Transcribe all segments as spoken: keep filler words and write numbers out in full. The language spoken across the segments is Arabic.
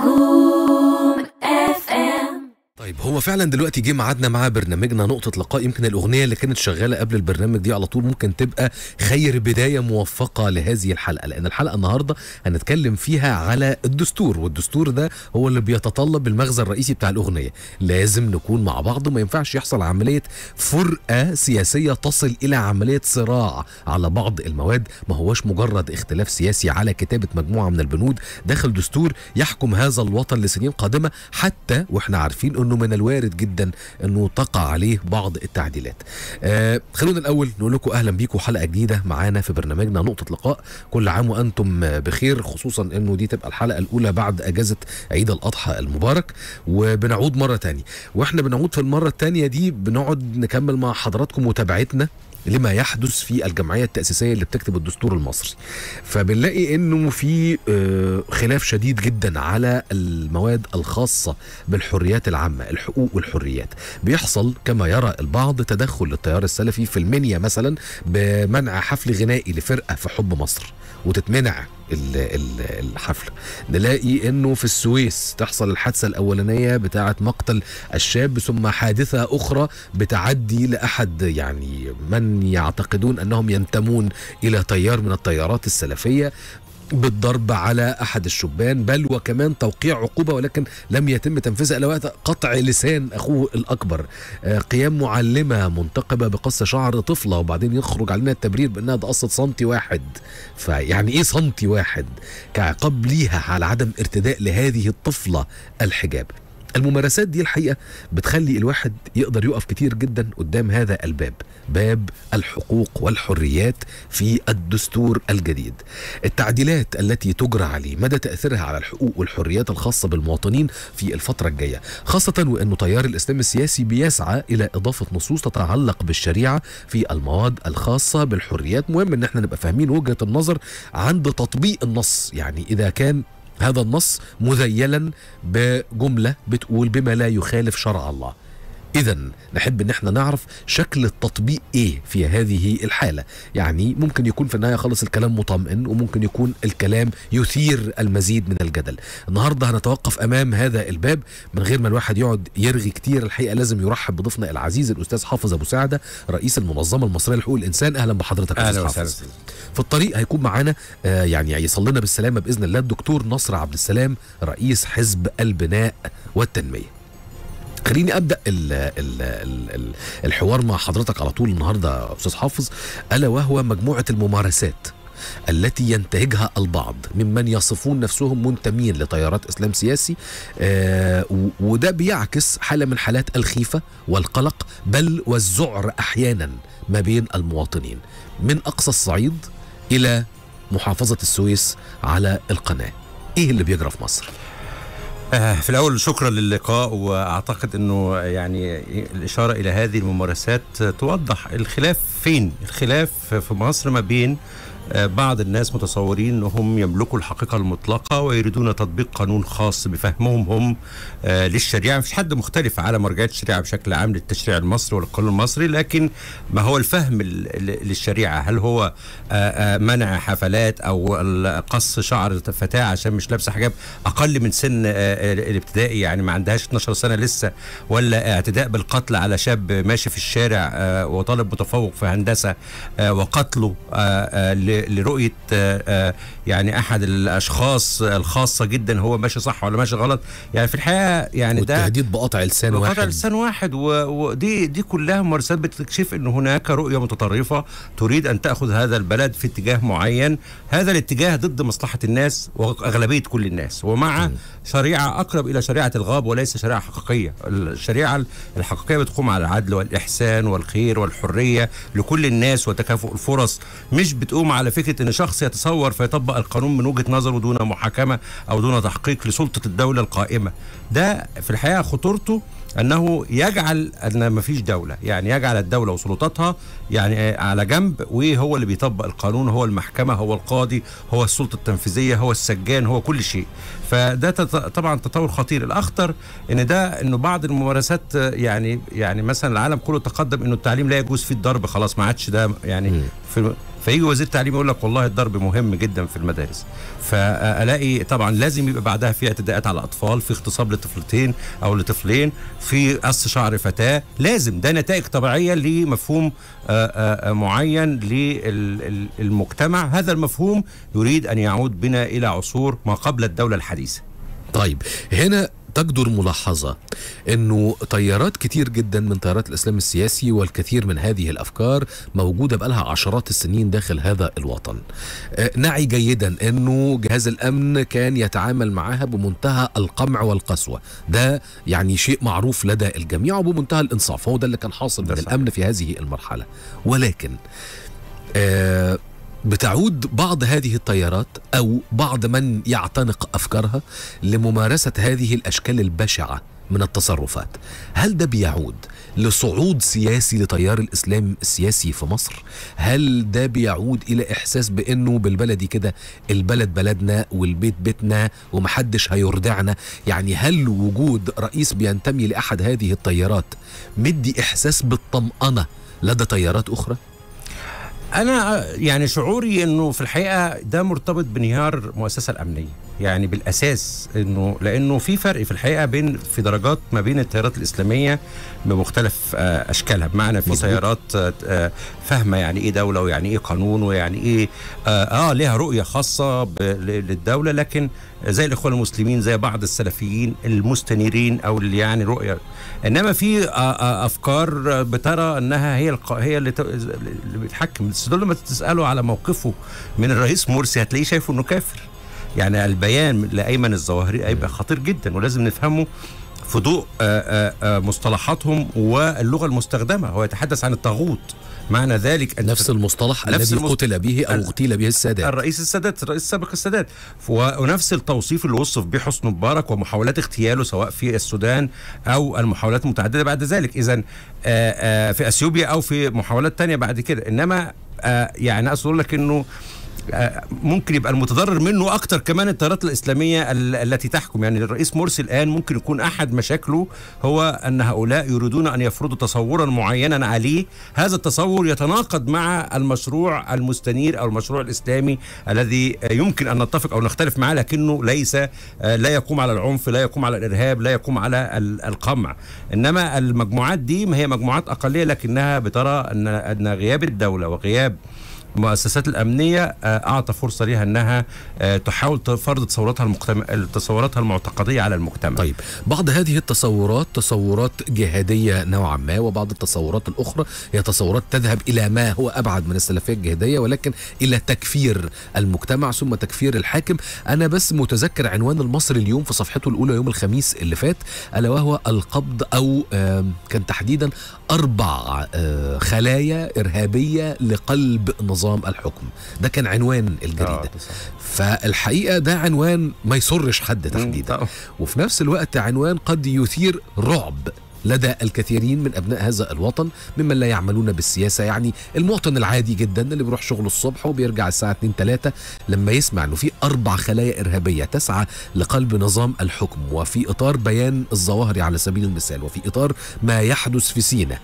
نجوم اف ام. طيب هو فعلا دلوقتي جه ميعادنا مع برنامجنا نقطة لقاء. يمكن الأغنية اللي كانت شغالة قبل البرنامج دي على طول ممكن تبقى خير بداية موفقة لهذه الحلقة، لأن الحلقة النهاردة هنتكلم فيها على الدستور، والدستور ده هو اللي بيتطلب المغزى الرئيسي بتاع الأغنية. لازم نكون مع بعض وما ينفعش يحصل عملية فرقة سياسية تصل إلى عملية صراع على بعض المواد. ما هوش مجرد اختلاف سياسي على كتابة مجموعة من البنود داخل دستور يحكم هذا الوطن لسنين قادمة، حتى واحنا عارفين انه من الوارد جدا انه تقع عليه بعض التعديلات. آه خلونا الاول نقول لكم اهلا بيكم حلقه جديده معانا في برنامجنا نقطه لقاء. كل عام وانتم بخير، خصوصا انه دي تبقى الحلقه الاولى بعد اجازه عيد الاضحى المبارك، وبنعود مره تانية. واحنا بنعود في المره التانية دي بنقعد نكمل مع حضراتكم متابعتنا لما يحدث في الجمعية التأسيسية اللي بتكتب الدستور المصري. فبنلاقي انه في خلاف شديد جدا على المواد الخاصة بالحريات العامة، الحقوق والحريات. بيحصل كما يرى البعض تدخل للتيار السلفي في المنيا مثلا بمنع حفل غنائي لفرقة في حب مصر وتتمنع الحفلة. نلاقي انه في السويس تحصل الحادثة الاولانية بتاعة مقتل الشاب، ثم حادثة اخرى بتعدي لاحد يعني من يعتقدون انهم ينتمون الى تيار من التيارات السلفية بالضرب على احد الشبان، بل وكمان توقيع عقوبه ولكن لم يتم تنفيذها الا وقت قطع لسان اخوه الاكبر. آه قيام معلمه منتقبه بقص شعر طفله وبعدين يخرج علينا التبرير بانها تقصت سنتي واحد. فيعني ايه سنتي واحد كعقاب ليها على عدم ارتداء لهذه الطفله الحجاب؟ الممارسات دي الحقيقة بتخلي الواحد يقدر يقف كتير جدا قدام هذا الباب، باب الحقوق والحريات في الدستور الجديد. التعديلات التي تجرى عليه مدى تأثيرها على الحقوق والحريات الخاصة بالمواطنين في الفترة الجاية، خاصة وأنه تيار الإسلام السياسي بيسعى إلى إضافة نصوص تتعلق بالشريعة في المواد الخاصة بالحريات. مهم أن احنا نبقى فاهمين وجهة النظر عند تطبيق النص، يعني إذا كان هذا النص مذيلا بجملة بتقول بما لا يخالف شرع الله، إذا نحب ان احنا نعرف شكل التطبيق ايه في هذه الحالة. يعني ممكن يكون في النهاية خالص الكلام مطمئن، وممكن يكون الكلام يثير المزيد من الجدل. النهاردة هنتوقف امام هذا الباب من غير ما الواحد يقعد يرغي كتير. الحقيقة لازم يرحب بضيفنا العزيز الاستاذ حافظ ابو سعدة، رئيس المنظمة المصرية لحقوق الانسان. اهلا بحضرتك يا استاذ حافظ. في الطريق هيكون معانا آه يعني يصل لنا بالسلامة باذن الله الدكتور نصر عبد السلام، رئيس حزب البناء والتنمية. خليني ابدا ال ال ال الحوار مع حضرتك على طول النهارده يا استاذ حافظ، الا وهو مجموعه الممارسات التي ينتهجها البعض ممن يصفون نفسهم منتمين لتيارات اسلام سياسي، آه وده بيعكس حاله من حالات الخيفه والقلق بل والذعر احيانا ما بين المواطنين من اقصى الصعيد الى محافظه السويس على القناه. ايه اللي بيجرى في مصر؟ في الأول شكرا للقاء، وأعتقد أنه يعني الإشارة إلى هذه الممارسات توضح الخلاف فين. الخلاف في مصر ما بين بعض الناس متصورين أنهم يملكوا الحقيقة المطلقة ويريدون تطبيق قانون خاص بفهمهم هم للشريعة. مفيش حد مختلف على مرجعية الشريعة بشكل عام للتشريع المصري والقانون المصري، لكن ما هو الفهم للشريعة؟ هل هو منع حفلات أو قص شعر فتاة عشان مش لابسة حجاب أقل من سن الابتدائي، يعني ما عندهاش اتناشر سنة لسه، ولا اعتداء بالقتل على شاب ماشي في الشارع وطالب متفوق في هندسة وقتله لرؤية يعني أحد الأشخاص الخاصة جدا هو ماشي صح ولا ماشي غلط. يعني في الحقيقة يعني ده والتهديد بقطع لسان واحد، بقطع لسان واحد، ودي دي كلها ممارسات بتكشف أن هناك رؤية متطرفة تريد أن تأخذ هذا البلد في اتجاه معين. هذا الاتجاه ضد مصلحة الناس وأغلبية كل الناس، ومع شريعة أقرب إلى شريعة الغاب وليس شريعة حقيقية. الشريعة الحقيقية بتقوم على العدل والإحسان والخير والحرية لكل الناس وتكافؤ الفرص، مش بتقوم على فكرة ان شخص يتصور فيطبق القانون من وجهة نظره دون محاكمة او دون تحقيق لسلطة الدولة القائمة. ده في الحقيقة خطورته انه يجعل ان مفيش دولة، يعني يجعل الدولة وسلطاتها يعني على جنب، وهو اللي بيطبق القانون، هو المحكمة، هو القاضي، هو السلطة التنفيذية، هو السجان، هو كل شيء. فده طبعا تطور خطير. الاخطر ان ده انه بعض الممارسات يعني يعني مثلا العالم كله تقدم انه التعليم لا يجوز فيه الضرب خلاص خلاص ما عادش ده يعني م. في فيجي وزير التعليم يقول لك والله الضرب مهم جدا في المدارس، فالاقي طبعا لازم يبقى بعدها في اعتداءات على الاطفال، في اغتصاب لطفلتين او لطفلين، في قص شعر فتاه، لازم ده نتائج طبيعيه لمفهوم آآ آآ معين للمجتمع. هذا المفهوم يريد ان يعود بنا الى عصور ما قبل الدوله الحديثه. طيب هنا تجدر ملاحظة أنه تيارات كتير جدا من تيارات الإسلام السياسي والكثير من هذه الأفكار موجودة بقالها عشرات السنين داخل هذا الوطن. نعي جيدا أنه جهاز الأمن كان يتعامل معها بمنتهى القمع والقسوة، ده يعني شيء معروف لدى الجميع وبمنتهى الإنصاف، هو ده اللي كان حاصل من الأمن في هذه المرحلة. ولكن آه بتعود بعض هذه التيارات أو بعض من يعتنق أفكارها لممارسة هذه الأشكال البشعة من التصرفات. هل ده بيعود لصعود سياسي لتيار الإسلام السياسي في مصر؟ هل ده بيعود إلى إحساس بأنه بالبلدي كده البلد بلدنا والبيت بيتنا ومحدش هيردعنا؟ يعني هل وجود رئيس بينتمي لأحد هذه التيارات مدي إحساس بالطمأنة لدى تيارات أخرى؟ أنا يعني شعوري إنه في الحقيقة ده مرتبط بانهيار المؤسسة الأمنية، يعني بالأساس إنه لأنه في فرق في الحقيقة بين في درجات ما بين التيارات الإسلامية بمختلف أشكالها، بمعنى في تيارات فاهمة يعني إيه دولة ويعني إيه قانون ويعني إيه آه, آه لها رؤية خاصة للدولة، لكن زي الإخوان المسلمين زي بعض السلفيين المستنيرين أو اللي يعني رؤية. إنما في أفكار بترى أنها هي هي اللي بتحكم. بس دول لما تسألوا على موقفه من الرئيس مرسي هتلاقيه شايفه إنه كافر. يعني البيان لأيمن الظواهري هيبقى خطير جدا ولازم نفهمه في ضوء مصطلحاتهم واللغة المستخدمة. هو يتحدث عن الطاغوت، معنى ذلك أن نفس المصطلح الذي قتل به أو اغتيل به السادات، الرئيس السادات، الرئيس السابق السادات، ونفس التوصيف اللي وصف به حسني مبارك ومحاولات اغتياله سواء في السودان أو المحاولات المتعددة بعد ذلك، إذن في أثيوبيا أو في محاولات تانية بعد كده. إنما يعني أقصد أقول لك إنه ممكن يبقى المتضرر منه أكتر كمان التيارات الإسلامية التي تحكم. يعني الرئيس مرسي الآن ممكن يكون أحد مشاكله هو أن هؤلاء يريدون أن يفرضوا تصورا معينا عليه، هذا التصور يتناقض مع المشروع المستنير أو المشروع الإسلامي الذي يمكن أن نتفق أو نختلف معه، لكنه ليس لا يقوم على العنف، لا يقوم على الإرهاب، لا يقوم على القمع. إنما المجموعات دي ما هي مجموعات أقلية، لكنها بترى أن أن غياب الدولة وغياب المؤسسات الأمنية أعطى فرصة لها أنها تحاول فرض تصوراتها المجتمع تصوراتها المعتقدية على المجتمع. طيب بعض هذه التصورات تصورات جهادية نوعا ما، وبعض التصورات الأخرى هي تصورات تذهب إلى ما هو أبعد من السلفية الجهادية، ولكن إلى تكفير المجتمع ثم تكفير الحاكم. أنا بس متذكر عنوان المصري اليوم في صفحته الأولى يوم الخميس اللي فات، ألا وهو القبض أو كان تحديدا أربع خلايا إرهابية لقلب نظام الحكم. ده كان عنوان الجريدة. آه فالحقيقة ده عنوان ما يسرش حد تحديدا، وفي نفس الوقت عنوان قد يثير رعب لدى الكثيرين من أبناء هذا الوطن ممن لا يعملون بالسياسة. يعني المواطن العادي جدا اللي بيروح شغله الصبح وبيرجع الساعة اتنين تلاتة لما يسمع أنه في أربع خلايا إرهابية تسعى لقلب نظام الحكم، وفي إطار بيان الظواهري على سبيل المثال، وفي إطار ما يحدث في سيناء،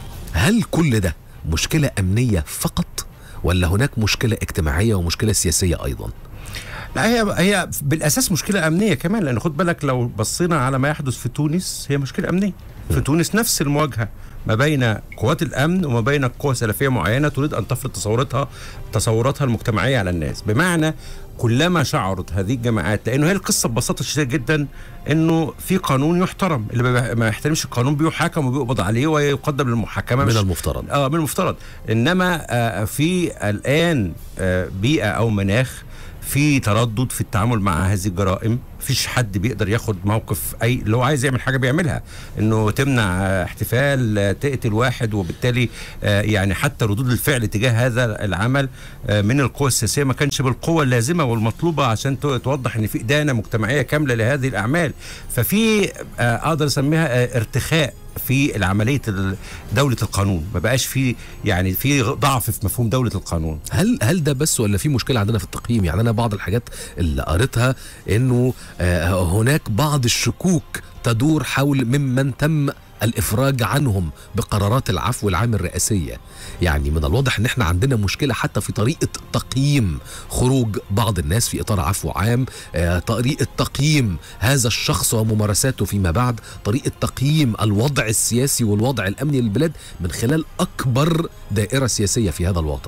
هل كل ده مشكلة أمنية فقط ولا هناك مشكلة اجتماعية ومشكلة سياسية أيضا؟ لا، هي هي بالأساس مشكلة أمنية كمان، لأن خد بالك لو بصينا على ما يحدث في تونس هي مشكلة أمنية. في تونس نفس المواجهة ما بين قوات الأمن وما بين قوى سلفية معينة تريد أن تفرض تصوراتها تصوراتها المجتمعية على الناس. بمعنى كلما شعرت هذه الجماعات، لأنه هي القصة ببساطة شديدة جدا إنه في قانون يحترم، اللي ما يحترمش القانون بيحاكم وبيقبض عليه ويقدم للمحاكمة من المفترض. آه من المفترض. إنما آه في الآن آه بيئة أو مناخ في تردد في التعامل مع هذه الجرائم. مفيش حد بيقدر ياخد موقف، اي لو عايز يعمل حاجه بيعملها، انه تمنع احتفال، تقتل واحد، وبالتالي يعني حتى ردود الفعل تجاه هذا العمل من القوى السياسيه ما كانش بالقوه اللازمه والمطلوبه عشان توضح ان في ادانه مجتمعيه كامله لهذه الاعمال. ففي اقدر اسميها ارتخاء في العمليه دوله القانون، ما بقاش في يعني في ضعف في مفهوم دوله القانون. هل هل ده بس ولا في مشكله عندنا في التقييم؟ يعني انا بعض الحاجات اللي قريتها انه هناك بعض الشكوك تدور حول ممن تم الافراج عنهم بقرارات العفو العام الرئاسيه. يعني من الواضح ان احنا عندنا مشكله حتى في طريقه تقييم خروج بعض الناس في اطار عفو عام، آه، طريقه تقييم هذا الشخص وممارساته فيما بعد، طريقه تقييم الوضع السياسي والوضع الامني للبلاد من خلال اكبر دائره سياسيه في هذا الوطن.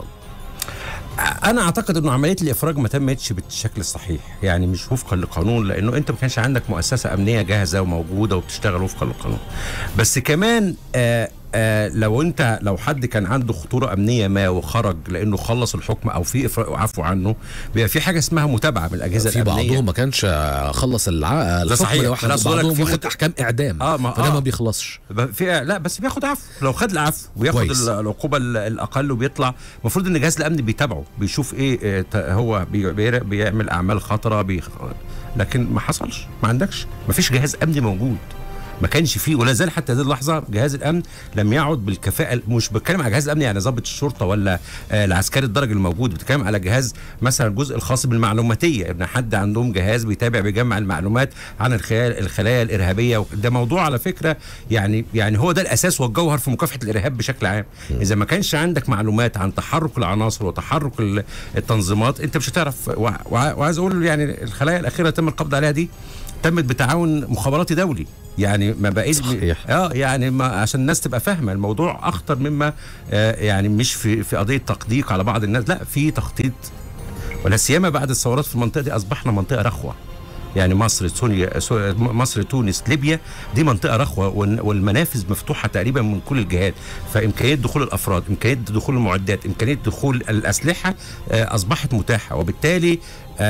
انا اعتقد انه عمليه الافراج ما تمتش بالشكل الصحيح، يعني مش وفقا للقانون، لانه انت ما كانش عندك مؤسسه امنيه جاهزه وموجوده وبتشتغل وفقا للقانون. بس كمان آآ آآ لو انت لو حد كان عنده خطوره امنيه ما وخرج لانه خلص الحكم او في عفو عنه، بيبقى في حاجه اسمها متابعه من الاجهزه في الامنيه. بعضهم ما كانش خلص الع... الحكم، صحيح. لو واحد بعضهم بياخد احكام اعدام، آه ما فده آه ما بيخلصش. في لا بس بياخد عفو، لو خد العفو وياخد كويس. العقوبه الاقل وبيطلع، المفروض ان الجهاز الامني بيتابعه، بيشوف ايه هو بي بيعمل اعمال خطره بي... لكن ما حصلش، ما عندكش، ما فيش جهاز امني موجود، ما كانش فيه ولا زال حتى هذه اللحظه جهاز الامن لم يعد بالكفاءه. مش بتكلم على جهاز الامن يعني ضابط الشرطه ولا آه العسكري الدرجي الموجود، بتكلم على جهاز مثلا الجزء الخاص بالمعلوماتيه، ان حد عندهم جهاز بيتابع بيجمع المعلومات عن الخلايا الخلايا الارهابيه. ده موضوع على فكره يعني يعني هو ده الاساس والجوهر في مكافحه الارهاب بشكل عام. اذا ما كانش عندك معلومات عن تحرك العناصر وتحرك التنظيمات انت مش هتعرف. وعايز اقول يعني الخلايا الاخيره تم القبض عليها دي تمت بتعاون مخابراتي دولي، يعني ما بقيت اه يعني ما عشان الناس تبقى فاهمه الموضوع اخطر مما آه يعني مش في في قضيه تقديق على بعض الناس، لا في تخطيط، ولا سيما بعد الثورات في المنطقه دي اصبحنا منطقه رخوه. يعني مصر سوريا مصر تونس ليبيا دي منطقه رخوه، والمنافذ مفتوحه تقريبا من كل الجهات، فامكانيه دخول الافراد، امكانيه دخول المعدات، امكانيه دخول الاسلحه اصبحت متاحه. وبالتالي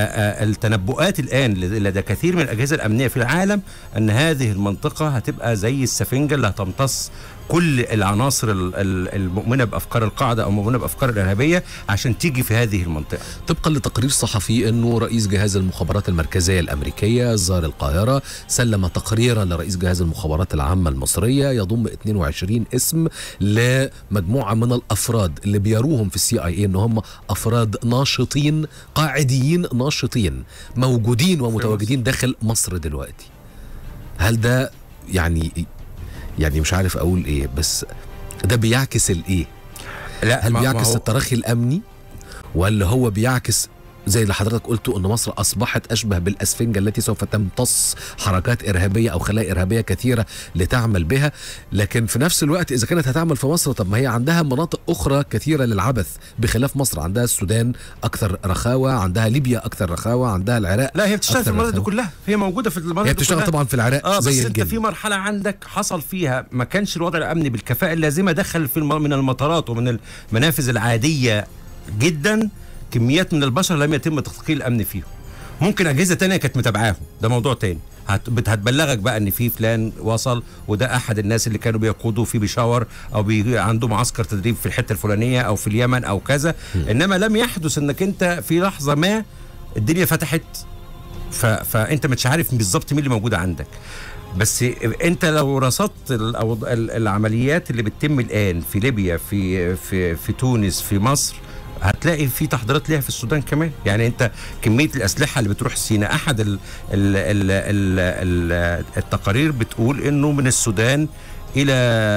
التنبؤات الان لدى كثير من الاجهزه الامنيه في العالم ان هذه المنطقه هتبقى زي السفنجه اللي هتمتص كل العناصر المؤمنه بافكار القاعده او مؤمنه بافكار الارهابيه عشان تيجي في هذه المنطقه. طبقا لتقرير صحفي انه رئيس جهاز المخابرات المركزيه الامريكيه زار القاهره، سلم تقريرا لرئيس جهاز المخابرات العامه المصريه يضم اثنين وعشرين اسم لمجموعه من الافراد اللي بيروهم في السي اي اي ان هم افراد ناشطين قاعديين ناشطين موجودين ومتواجدين داخل مصر دلوقتي. هل ده يعني يعني مش عارف اقول ايه، بس ده بيعكس الايه؟ لا هل بيعكس التراخي الامني، ولا هو بيعكس زي اللي حضرتك قلته ان مصر اصبحت اشبه بالاسفنجه التي سوف تمتص حركات ارهابيه او خلايا ارهابيه كثيره لتعمل بها؟ لكن في نفس الوقت اذا كانت هتعمل في مصر، طب ما هي عندها مناطق اخرى كثيره للعبث بخلاف مصر. عندها السودان اكثر رخاوه، عندها ليبيا اكثر رخاوه، عندها العراق. لا هي بتشتغل في المناطق دي كلها، هي موجوده في المناطق هي بتشتغل طبعا في العراق آه زي بس الجن. انت في مرحله عندك حصل فيها ما كانش الوضع الامني بالكفاءه اللازمه، دخل في من المطارات ومن المنافذ العاديه جدا كميات من البشر لم يتم تدقيق الامن فيهم. ممكن اجهزه تانية كانت متابعاهم، ده موضوع تاني، هتبلغك بقى ان في فلان وصل وده احد الناس اللي كانوا بيقودوا في بيشاور او بي عنده معسكر تدريب في الحته الفلانيه او في اليمن او كذا. م. انما لم يحدث انك انت في لحظه ما الدنيا فتحت ف... فانت مش عارف بالظبط مين اللي موجود عندك. بس انت لو رصدت العمليات اللي بتتم الان في ليبيا في في في تونس في مصر هتلاقي في تحضيرات ليها في السودان كمان. يعني انت كميه الاسلحه اللي بتروح سيناء، احد ال ال ال ال ال التقارير بتقول انه من السودان الى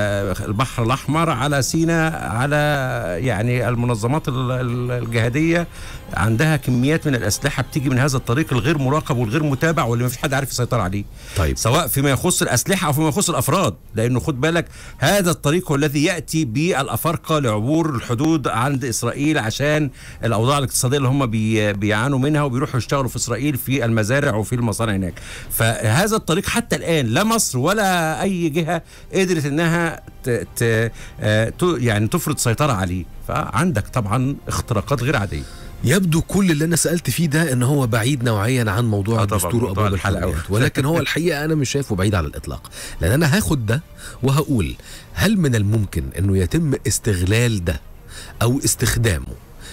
البحر الاحمر على سيناء على يعني المنظمات الجهاديه عندها كميات من الاسلحه بتيجي من هذا الطريق الغير مراقب والغير متابع واللي ما فيش حد عارف يسيطر عليه. طيب. سواء فيما يخص الاسلحه او فيما يخص الافراد، لانه خد بالك هذا الطريق هو الذي ياتي بالافارقه لعبور الحدود عند اسرائيل عشان الاوضاع الاقتصاديه اللي هم بي بيعانوا منها وبيروحوا يشتغلوا في اسرائيل في المزارع وفي المصانع هناك. فهذا الطريق حتى الان لا مصر ولا اي جهه قدرت انها ت ت يعني تفرض سيطره عليه، فعندك طبعا اختراقات غير عاديه. يبدو كل اللي انا سالت فيه ده ان هو بعيد نوعيا عن موضوع الدستور وابواب الحلقات، ولكن هو الحقيقه انا مش شايفه بعيد على الاطلاق، لان انا هاخد ده وهقول هل من الممكن انه يتم استغلال ده او استخدامه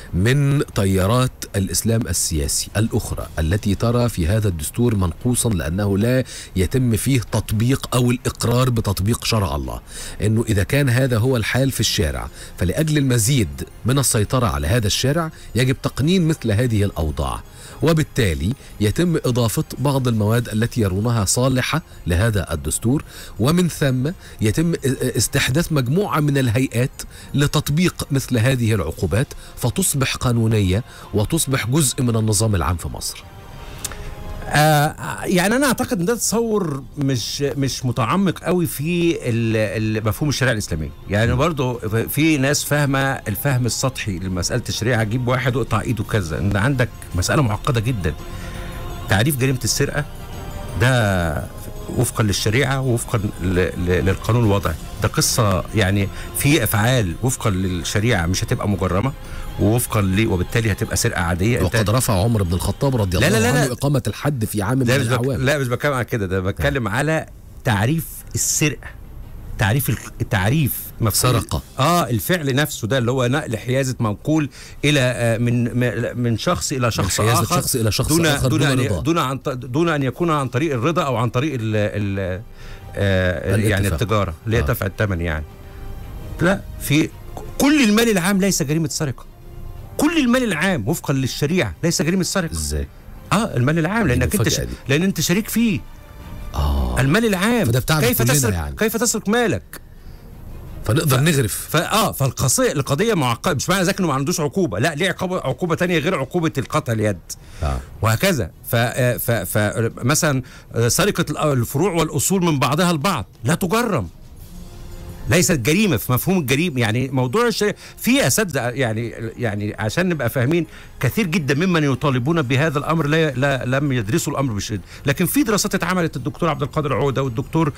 من تيارات الإسلام السياسي الأخرى التي ترى في هذا الدستور منقوصا لأنه لا يتم فيه تطبيق أو الإقرار بتطبيق شرع الله، أنه إذا كان هذا هو الحال في الشارع فلأجل المزيد من السيطرة على هذا الشارع يجب تقنين مثل هذه الأوضاع، وبالتالي يتم إضافة بعض المواد التي يرونها صالحة لهذا الدستور، ومن ثم يتم استحداث مجموعة من الهيئات لتطبيق مثل هذه العقوبات فتصبح قانونية وتصبح جزء من النظام العام في مصر. آه يعني انا اعتقد ان ده تصور مش مش متعمق قوي في مفهوم الشريعه الاسلاميه. يعني برضو في ناس فاهمه الفهم السطحي لمساله الشريعه، جيب واحد واقطع ايده كذا. ان عندك مساله معقده جدا. تعريف جريمه السرقه ده وفقا للشريعه ووفقا للقانون الوضعي، ده قصه يعني في افعال وفقا للشريعه مش هتبقى مجرمه، ووفقا ل وبالتالي هتبقى سرقه عاديه. وقد رفع عمر بن الخطاب رضي الله لا لا لا عنه اقامه الحد في عام من الاعوام. لا مش بتكلم على كده، ده بتكلم على تعريف السرقه، تعريف التعريف سرقه اه الفعل نفسه ده اللي هو نقل حيازه منقول الى آه من من شخص الى شخص من اخر شخص الى شخص دون اخر دون دون, أن رضا. دون عن دون ان يكون عن طريق الرضا او عن طريق ال ال آه يعني التجاره اللي هي دفع الثمن. يعني لا، في كل المال العام ليس جريمه سرقه. كل المال العام وفقا للشريعه ليس جريمه سرقه. ازاي؟ اه المال العام لانك انت ش... لان انت شريك فيه. اه المال العام فده بتاعنا كيف تسرق يعني. كيف تسرق مالك؟ فنقدر ف... نغرف. فاه فالقضيه القضيه معقده. مش معنى ذلك انه ما عندوش عقوبه، لا ليه عقوبه عقوبه ثانيه غير عقوبه القطع اليد. آه. وهكذا. ف ف فمثلا سرقه الفروع والاصول من بعضها البعض لا تجرم، ليست جريمه في مفهوم الجريمه. يعني موضوع الشيء في اساتذه يعني يعني عشان نبقى فاهمين، كثير جدا ممن يطالبون بهذا الامر لا, لا لم يدرسوا الامر بشده، لكن في دراسات اتعملت. الدكتور عبد القادر عوده والدكتور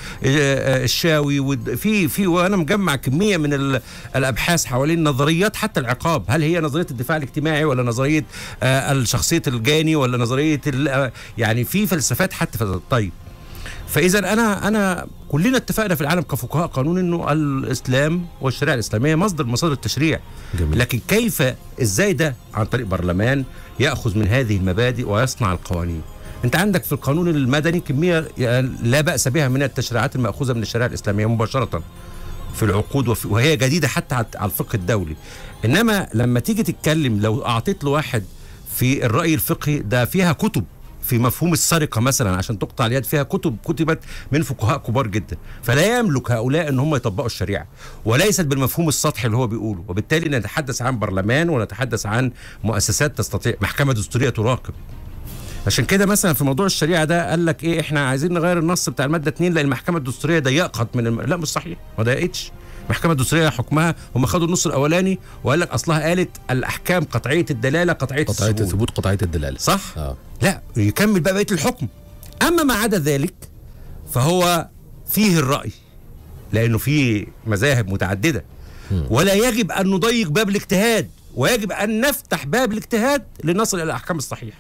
الشاوي وفي في وانا مجمع كميه من الابحاث حوالين نظريات حتى العقاب. هل هي نظريه الدفاع الاجتماعي ولا نظريه الشخصيه الجاني ولا نظريه يعني في فلسفات حتى. طيب فاذا انا انا كلنا اتفقنا في العالم كفقهاء قانون انه الاسلام والشريعه الاسلاميه مصدر مصادر التشريع. جميل. لكن كيف ازاي ده؟ عن طريق برلمان ياخذ من هذه المبادئ ويصنع القوانين. انت عندك في القانون المدني كميه لا باس بها من التشريعات الماخوذه من الشريعه الاسلاميه مباشره في العقود، وهي جديده حتى على الفقه الدولي. انما لما تيجي تتكلم لو اعطيت لواحد في الراي الفقهي ده فيها كتب في مفهوم السرقه مثلا عشان تقطع اليد، فيها كتب كتبت من فقهاء كبار جدا، فلا يملك هؤلاء ان هم يطبقوا الشريعه، وليست بالمفهوم السطحي اللي هو بيقوله. وبالتالي نتحدث عن برلمان ونتحدث عن مؤسسات تستطيع، محكمه دستوريه تراقب. عشان كده مثلا في موضوع الشريعه ده قال لك ايه، احنا عايزين نغير النص بتاع الماده اتنين لان المحكمه الدستوريه ضيقت من الم... لا مش صحيح، ما ضيقتش. المحكمه الدستوريه حكمها هم خدوا النص الاولاني وقال لك اصلها قالت الاحكام قطعيه الدلاله قطعيه قطعيه الثبوت قطعيه الدلاله، صح؟ آه. لا يكمل بقى بقيه الحكم. اما ما عدا ذلك فهو فيه الراي، لانه فيه مذاهب متعدده، ولا يجب ان نضيق باب الاجتهاد، ويجب ان نفتح باب الاجتهاد لنصل الى الاحكام الصحيحه.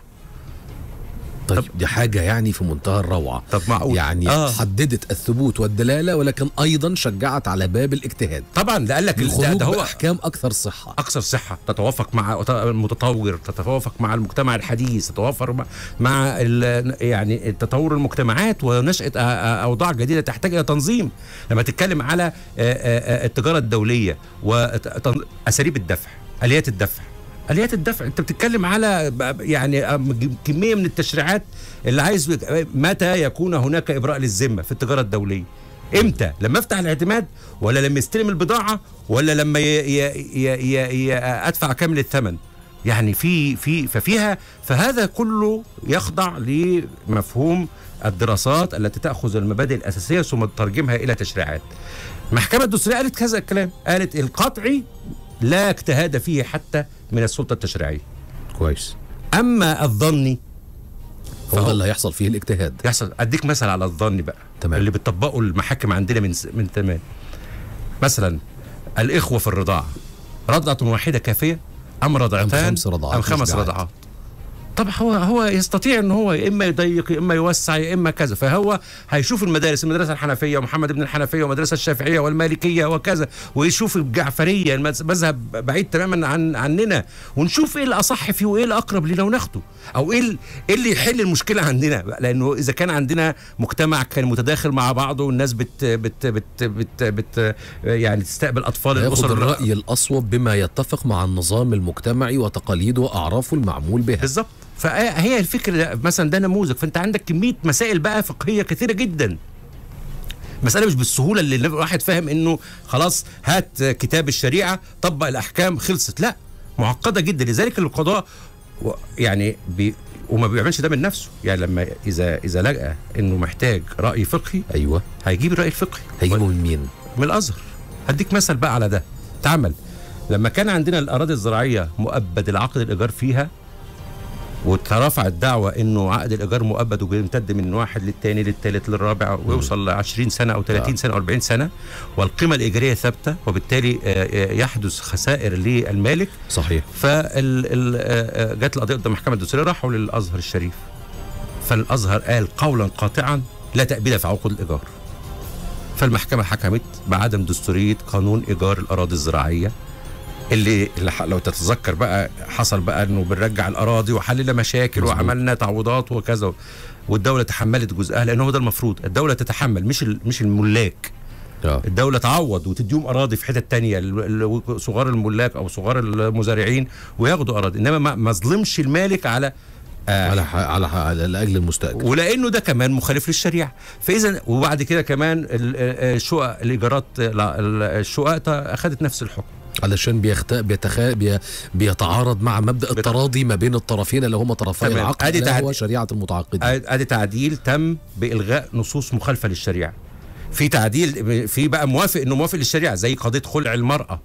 طيب دي حاجة يعني في منتهى الروعة. طب معقول يعني آه. حددت الثبوت والدلالة ولكن أيضا شجعت على باب الاجتهاد. طبعا ده قال لك الخروج ده هو أحكام أكثر صحة، أكثر صحة تتوافق مع المتطور، تتوافق مع المجتمع الحديث، تتوافق مع, مع يعني التطور المجتمعات ونشأة أوضاع جديدة تحتاج إلى تنظيم. لما تتكلم على التجارة الدولية وأساليب الدفع، آليات الدفع آليات الدفع، انت بتتكلم على يعني كميه من التشريعات اللي عايز متى يكون هناك ابراء للذمه في التجاره الدوليه؟ امتى؟ لما افتح الاعتماد ولا لما يستلم البضاعه ولا لما ي ي ي ي ادفع كامل الثمن؟ يعني في في ففيها فهذا كله يخضع لمفهوم الدراسات التي تاخذ المبادئ الاساسيه ثم تترجمها الى تشريعات. المحكمه الدستوريه قالت كذا الكلام، قالت القطعي لا اجتهاد فيه حتى من السلطة التشريعية. كويس. أما الظني هو ده اللي هيحصل فيه الاجتهاد. يحصل. أديك مثل على الظني بقى. تمام. اللي بتطبقه المحاكم عندنا من من زمان. مثلا الإخوة في الرضاعة، رضعة واحدة كافية أم رضعتان أم خمس رضعات؟ أم خمس رضعات؟ طبعا هو هو يستطيع ان هو اما يضيق اما يوسع اما كذا، فهو هيشوف المدارس، المدرسه الحنفيه ومحمد بن الحنفيه والمدرسه الشافعيه والمالكيه وكذا، ويشوف الجعفريه مذهب بعيد تماما عن عننا، ونشوف ايه الاصح فيه وايه الاقرب لنا وناخده، او ايه ايه اللي يحل المشكله عندنا. لانه اذا كان عندنا مجتمع كان متداخل مع بعضه والناس بت بت بت بت, بت يعني تستقبل اطفال الاسر، الراي الاصوب بما يتفق مع النظام المجتمعي وتقاليده واعرافه المعمول بها. بالظبط. فهي الفكره مثلا ده نموذج. فانت عندك كميه مسائل بقى فقهيه كثيره جدا. مسألة مش بالسهولة اللي الواحد فاهم انه خلاص هات كتاب الشريعة طبق الاحكام خلصت، لا، معقدة جدا. لذلك القضاء يعني بي وما بيعملش ده من نفسه، يعني لما اذا اذا لقى انه محتاج رأي فقهي ايوه هيجيب الرأي الفقهي. هيجيبه من مين؟ من الازهر. هديك مثل بقى على ده. تعمل لما كان عندنا الاراضي الزراعية مؤبد العقد الايجار فيها، وترفع الدعوة انه عقد الايجار مؤبد وبيمتد من واحد للثاني للثالث للرابع ويوصل ل عشرين سنة او ثلاثين سنة او أربعين سنة، والقيمة الايجارية ثابتة، وبالتالي يحدث خسائر للمالك. صحيح. فال جت القضية قدام المحكمة الدستورية، راحوا للازهر الشريف، فالازهر قال قولا قاطعا لا تأبيد في عقود الايجار. فالمحكمة حكمت بعدم دستورية قانون ايجار الاراضي الزراعية، اللي, اللي لو تتذكر بقى حصل بقى انه بنرجع الاراضي وحللنا مشاكل مزبوط. وعملنا تعويضات وكذا، والدوله تحملت جزءها، لانه هو ده المفروض، الدوله تتحمل مش مش الملاك. أوه. الدوله تعوض وتديهم اراضي في حتت تانية، صغار الملاك او صغار المزارعين وياخدوا اراضي، انما ما ظلمش المالك على آه على على على لاجل المستاجر، ولانه ده كمان مخالف للشريعه. فاذا وبعد كده كمان الشقق الايجارات الشقق اخذت نفس الحكم، علشان بيخت... بيتخ... بي... بيتعارض مع مبدأ التراضي ما بين الطرفين اللي هم طرفي العقد، ادي تعد... هو تعد... شريعة المتعاقدين. ادي تعديل تم بإلغاء نصوص مخالفة للشريعة. في تعديل في بقى موافق انه موافق للشريعة، زي قضية خلع المرأة،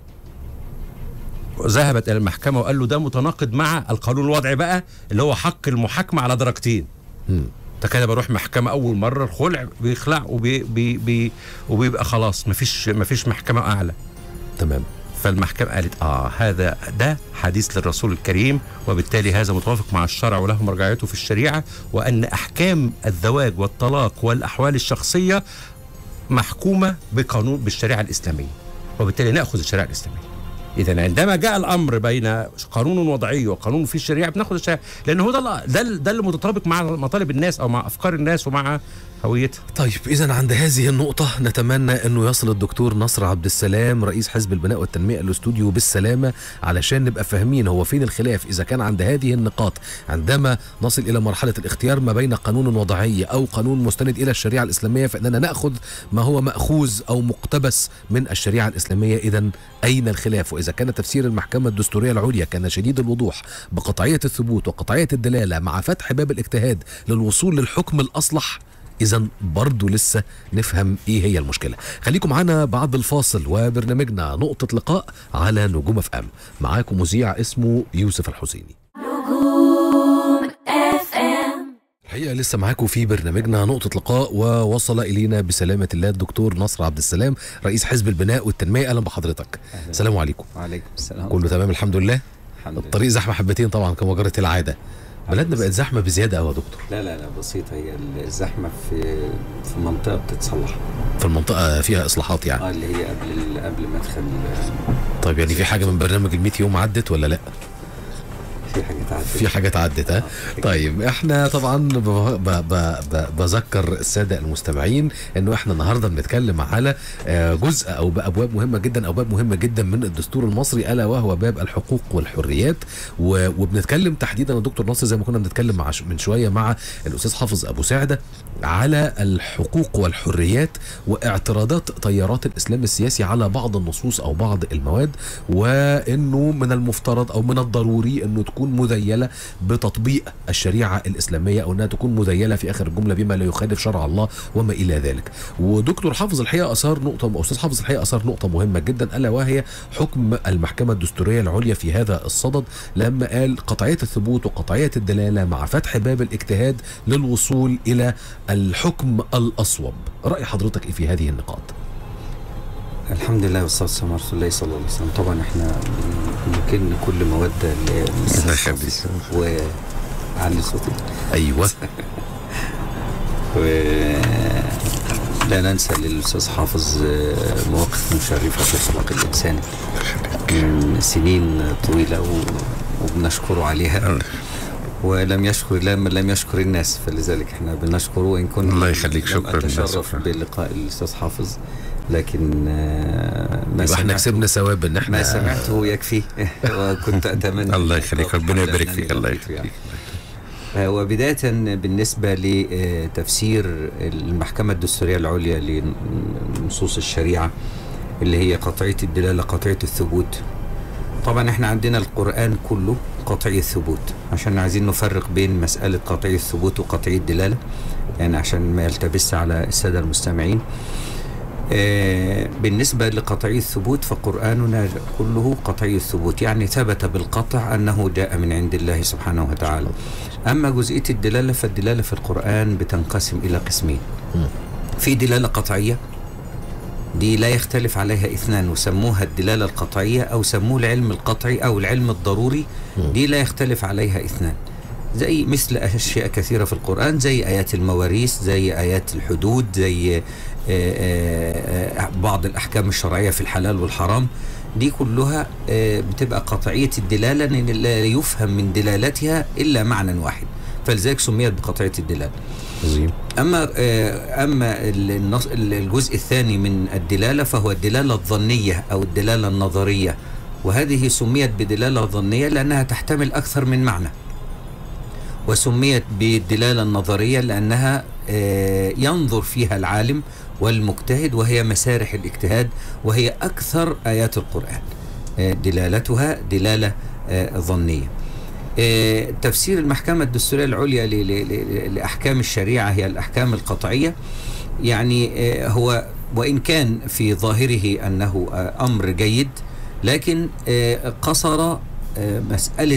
ذهبت الى المحكمة وقال له ده متناقض مع القانون الوضعي بقى اللي هو حق المحاكمة على درجتين. امم ده كده بروح محكمة أول مرة الخلع بيخلع وبي... بي... بي... وبيبقى خلاص مفيش مفيش محكمة أعلى. تمام. فالمحكمة قالت اه هذا ده حديث للرسول الكريم، وبالتالي هذا متوافق مع الشرع وله مرجعيته في الشريعة، وأن أحكام الزواج والطلاق والأحوال الشخصية محكومة بقانون بالشريعة الإسلامية، وبالتالي نأخذ الشريعة الإسلامية. إذا عندما جاء الأمر بين قانون وضعي وقانون في الشريعة بناخذ الشريعة، لأن هو ده ده ده اللي متطابق مع مطالب الناس أو مع أفكار الناس ومع هويتها. طيب إذا عند هذه النقطة نتمنى أنه يصل الدكتور نصر عبد السلام رئيس حزب البناء والتنمية الاستوديو بالسلامة، علشان نبقى فاهمين هو فين الخلاف. إذا كان عند هذه النقاط عندما نصل إلى مرحلة الاختيار ما بين قانون وضعي أو قانون مستند إلى الشريعة الإسلامية، فإننا نأخذ ما هو مأخوذ أو مقتبس من الشريعة الإسلامية. إذا أين الخلاف؟ وإذا كان تفسير المحكمة الدستورية العليا كان شديد الوضوح بقطعية الثبوت وقطعية الدلالة مع فتح باب الاجتهاد للوصول للحكم الأصلح، إذا برضو لسه نفهم إيه هي المشكلة. خليكم معنا بعد الفاصل وبرنامجنا نقطة لقاء على نجوم اف ام. معاكم مذيع اسمه يوسف الحسيني. نجوم اف ام. الحقيقة لسه معاكم في برنامجنا نقطة لقاء، ووصل إلينا بسلامة الله الدكتور نصر عبد السلام رئيس حزب البناء والتنمية. أهلا بحضرتك. السلام عليكم. وعليكم السلام. كله تمام الحمد لله. الحمد لله. الطريق زحمة حبتين طبعا كما جرت العادة. بلدنا بقت زحمة بزيادة قوي يا دكتور. لا لا لا بسيطة، هي الزحمة في في منطقة بتتصلح. في المنطقة فيها إصلاحات يعني. اه اللي هي قبل قبل مدخل. طيب يعني في حاجة من برنامج المية يوم عدت ولا لا؟ في حاجات عدت. في حاجات عدت ها؟ آه. طيب احنا طبعا ب ب ب ب بذكر السادة المستمعين انه احنا النهارده بنتكلم على جزء او بابواب مهمة جدا او باب مهمة جدا من الدستور المصري، الا وهو باب الحقوق والحريات. وبنتكلم تحديدا يا دكتور نصر زي ما كنا بنتكلم مع من شوية مع الاستاذ حافظ ابو سعدة على الحقوق والحريات واعتراضات تيارات الاسلام السياسي على بعض النصوص او بعض المواد، وانه من المفترض او من الضروري انه تكون مذيلة بتطبيق الشريعة الإسلامية، أو أنها تكون مذيلة في آخر الجملة بما لا يخالف شرع الله وما إلى ذلك. ودكتور حافظ الحقيقة أثار نقطة أستاذ حافظ الحقيقة أثار نقطة مهمة جدا، ألا وهي حكم المحكمة الدستورية العليا في هذا الصدد، لما قال قطعية الثبوت وقطعية الدلالة مع فتح باب الاجتهاد للوصول إلى الحكم الأصوب. رأي حضرتك إيه في هذه النقاط؟ الحمد لله والصلاة والسلام على رسول الله صلى الله عليه وسلم. طبعا احنا بنكن كل مودة وعلي صوتي. ايوه. ولا ننسى للأستاذ حافظ مواقف مشرفة في خلق الإنسان من سنين طويلة وبنشكره عليها، ولم يشكر الله من لم يشكر الناس، فلذلك احنا بنشكره وإن كنا الله يخليك. شكرا. أتشرف بلقاء الأستاذ حافظ، لكن ما احنا كسبنا ثواب ان احنا ما سمعته يكفي وكنت اتمنى. الله يخليك، ربنا يبارك فيك. الله يخليك. وبداية بالنسبة لتفسير المحكمة الدستورية العليا لنصوص الشريعة اللي هي قطعية الدلالة قطعية الثبوت. طبعا احنا عندنا القرآن كله قطعي الثبوت، عشان عايزين نفرق بين مسألة قطعي الثبوت وقطعي الدلالة، يعني عشان ما يلتبس على السادة المستمعين. آه بالنسبة لقطعي الثبوت فقرآننا كله قطعي الثبوت، يعني ثبت بالقطع أنه جاء من عند الله سبحانه وتعالى. أما جزئية الدلالة فالدلالة في القرآن بتنقسم إلى قسمين. في دلالة قطعية دي لا يختلف عليها اثنان، وسموها الدلالة القطعية أو سموه العلم القطعي أو العلم الضروري، دي لا يختلف عليها اثنان، زي مثل أشياء كثيرة في القرآن، زي آيات المواريث، زي آيات الحدود، زي بعض الأحكام الشرعية في الحلال والحرام. دي كلها بتبقى قطعية الدلالة، لأن لا يفهم من دلالتها إلا معنى واحد، فلذلك سميت بقطعية الدلالة. أما أما الجزء الثاني من الدلالة فهو الدلالة الظنية أو الدلالة النظرية، وهذه سميت بدلالة ظنية لأنها تحتمل أكثر من معنى، وسميت بالدلالة النظرية لأنها ينظر فيها العالم والمجتهد، وهي مسارح الاجتهاد، وهي أكثر آيات القرآن دلالتها دلالة ظنية. تفسير المحكمة الدستورية العليا لأحكام الشريعة هي الأحكام القطعية، يعني هو وإن كان في ظاهره أنه أمر جيد، لكن قصر مسألة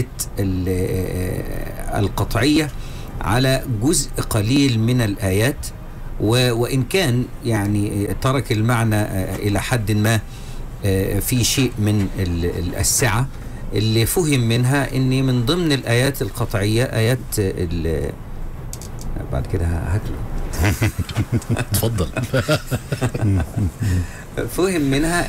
القطعية على جزء قليل من الآيات، وإن كان يعني ترك المعنى إلى حد ما في شيء من السعة اللي فهم منها ان من ضمن الايات القطعيه ايات بعد كده هاكله اتفضل. فهم منها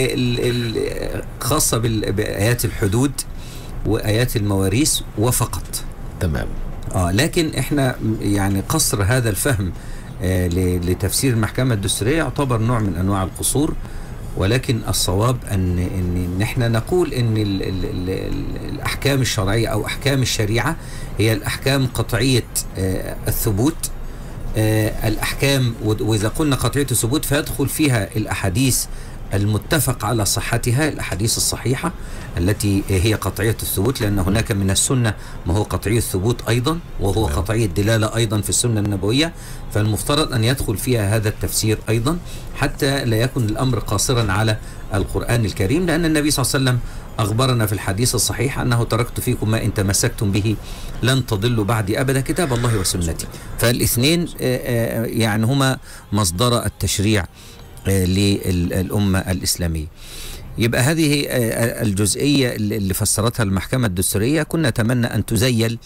الخاصه بايات الحدود وايات المواريث وفقط. تمام. اه لكن احنا يعني قصر هذا الفهم آه لتفسير المحكمه الدستوريه يعتبر نوع من انواع القصور، ولكن الصواب ان ان نحن نقول ان ال ال ال الاحكام الشرعيه او احكام الشريعه هي الاحكام قطعيه آه الثبوت. آه الاحكام، واذا قلنا قطعيه الثبوت فيدخل فيها الاحاديث المتفق على صحتها، الاحاديث الصحيحه التي هي قطعيه الثبوت، لان هناك من السنه ما هو قطعي الثبوت ايضا، وهو قطعي الدلاله ايضا في السنه النبويه، فالمفترض ان يدخل فيها هذا التفسير ايضا، حتى لا يكون الامر قاصرا على القران الكريم، لان النبي صلى الله عليه وسلم اخبرنا في الحديث الصحيح انه تركت فيكم ما ان تمسكتم به لن تضلوا بعدي ابدا، كتاب الله وسنتي. فالاثنين يعني هما مصدر التشريع للأمة الإسلامية. يبقى هذه الجزئية اللي فسرتها المحكمة الدستورية كنا نتمنى أن تزيل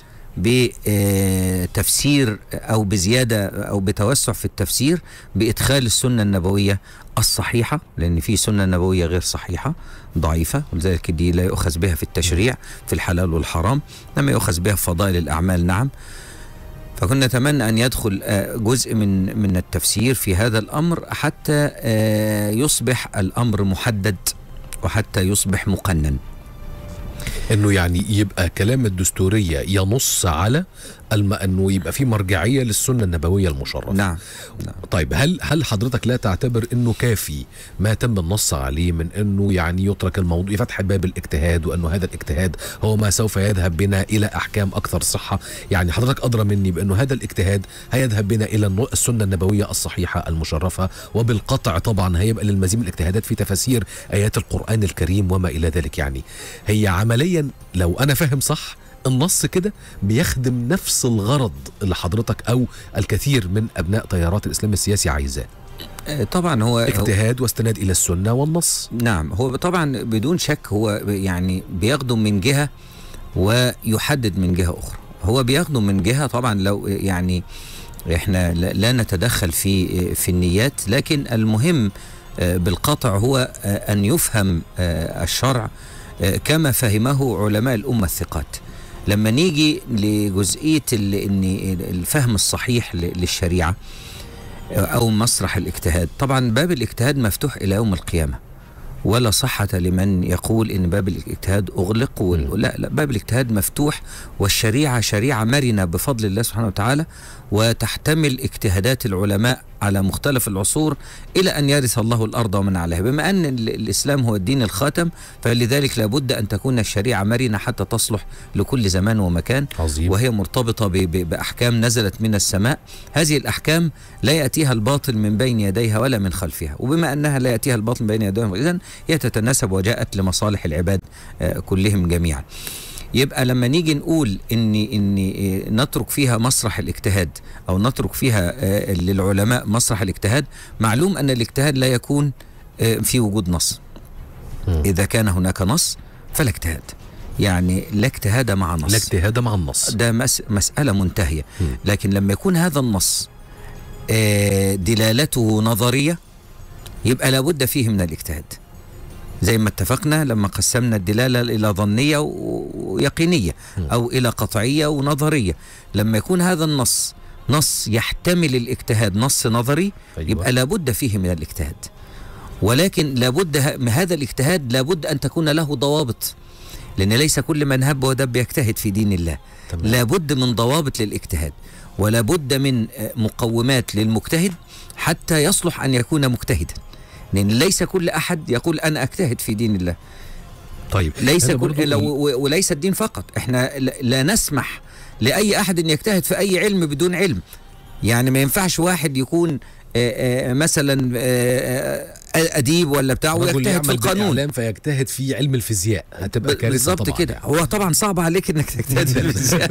بتفسير أو بزيادة أو بتوسع في التفسير بإدخال السنة النبوية الصحيحة، لأن في سنة نبوية غير صحيحة ضعيفة، ولذلك دي لا يؤخذ بها في التشريع في الحلال والحرام، لما يؤخذ بها في فضائل الأعمال. نعم. فكنا نتمنى أن يدخل جزء من من التفسير في هذا الأمر حتى يصبح الأمر محدد وحتى يصبح مقنن، انه يعني يبقى كلام الدستورية ينص على الم... انه يبقى في مرجعية للسنة النبوية المشرفة. نعم. نعم. طيب هل هل حضرتك لا تعتبر انه كافي ما تم النص عليه من انه يعني يترك الموضوع فتح باب الاجتهاد، وانه هذا الاجتهاد هو ما سوف يذهب بنا الى احكام اكثر صحة؟ يعني حضرتك ادرى مني بانه هذا الاجتهاد هيذهب بنا الى السنة النبوية الصحيحة المشرفة، وبالقطع طبعا هيبقى للمزيد من الاجتهادات في تفاسير ايات القرآن الكريم وما الى ذلك. يعني هي عمليا لو انا فاهم صح النص كده بيخدم نفس الغرض اللي حضرتك او الكثير من ابناء تيارات الاسلام السياسي عايزاه. طبعا هو اجتهاد واستناد الى السنه والنص. نعم. هو طبعا بدون شك هو يعني بيخدم من جهه ويحدد من جهه اخرى. هو بيخدم من جهه طبعا لو يعني احنا لا نتدخل في في النيات، لكن المهم بالقطع هو ان يفهم الشرع كما فهمه علماء الامه الثقات. لما نيجي لجزئية ان الفهم الصحيح للشريعة او مسرح الاجتهاد، طبعا باب الاجتهاد مفتوح الى يوم القيامة، ولا صحة لمن يقول إن باب الاجتهاد أغلق. لا لا، باب الاجتهاد مفتوح، والشريعة شريعة مرنة بفضل الله سبحانه وتعالى، وتحتمل اجتهادات العلماء على مختلف العصور إلى أن يرث الله الأرض ومن عليها. بما أن الإسلام هو الدين الخاتم، فلذلك لابد أن تكون الشريعة مرنة حتى تصلح لكل زمان ومكان. عظيم. وهي مرتبطة بأحكام نزلت من السماء. هذه الأحكام لا يأتيها الباطل من بين يديها ولا من خلفها، وبما أنها لا يأتيها الباطل من بين يديها إذن هي تتناسب وجاءت لمصالح العباد كلهم جميعا. يبقى لما نيجي نقول إن إن نترك فيها مسرح الاجتهاد أو نترك فيها للعلماء مسرح الاجتهاد، معلوم أن الاجتهاد لا يكون في وجود نص. إذا كان هناك نص فلا اجتهاد، يعني لا اجتهاد مع نص، لا اجتهاد مع النص، ده مس مسألة منتهية. لكن لما يكون هذا النص دلالته نظرية يبقى لابد فيه من الاجتهاد، زي ما اتفقنا لما قسمنا الدلالة إلى ظنية ويقينية أو إلى قطعية ونظرية. لما يكون هذا النص نص يحتمل الاجتهاد، نص نظري، يبقى لابد فيه من الاجتهاد. ولكن لابد هذا الاجتهاد لابد أن تكون له ضوابط، لأن ليس كل من هب ودب يجتهد في دين الله. تمام. لابد من ضوابط للاجتهاد، ولا بد من مقومات للمجتهد حتى يصلح أن يكون مجتهدا، لأن ليس كل أحد يقول أنا أجتهد في دين الله. طيب ليس كل لو وليس الدين فقط، احنا لا نسمح لأي أحد أن يجتهد في أي علم بدون علم. يعني ما ينفعش واحد يكون آآ آآ مثلا آآ أديب ولا بتاع ويجتهد في القانون فيجتهد في علم الفيزياء، هتبقى كارثة طبعا. بالظبط كده. هو طبعا صعب عليك انك تجتهد في الفيزياء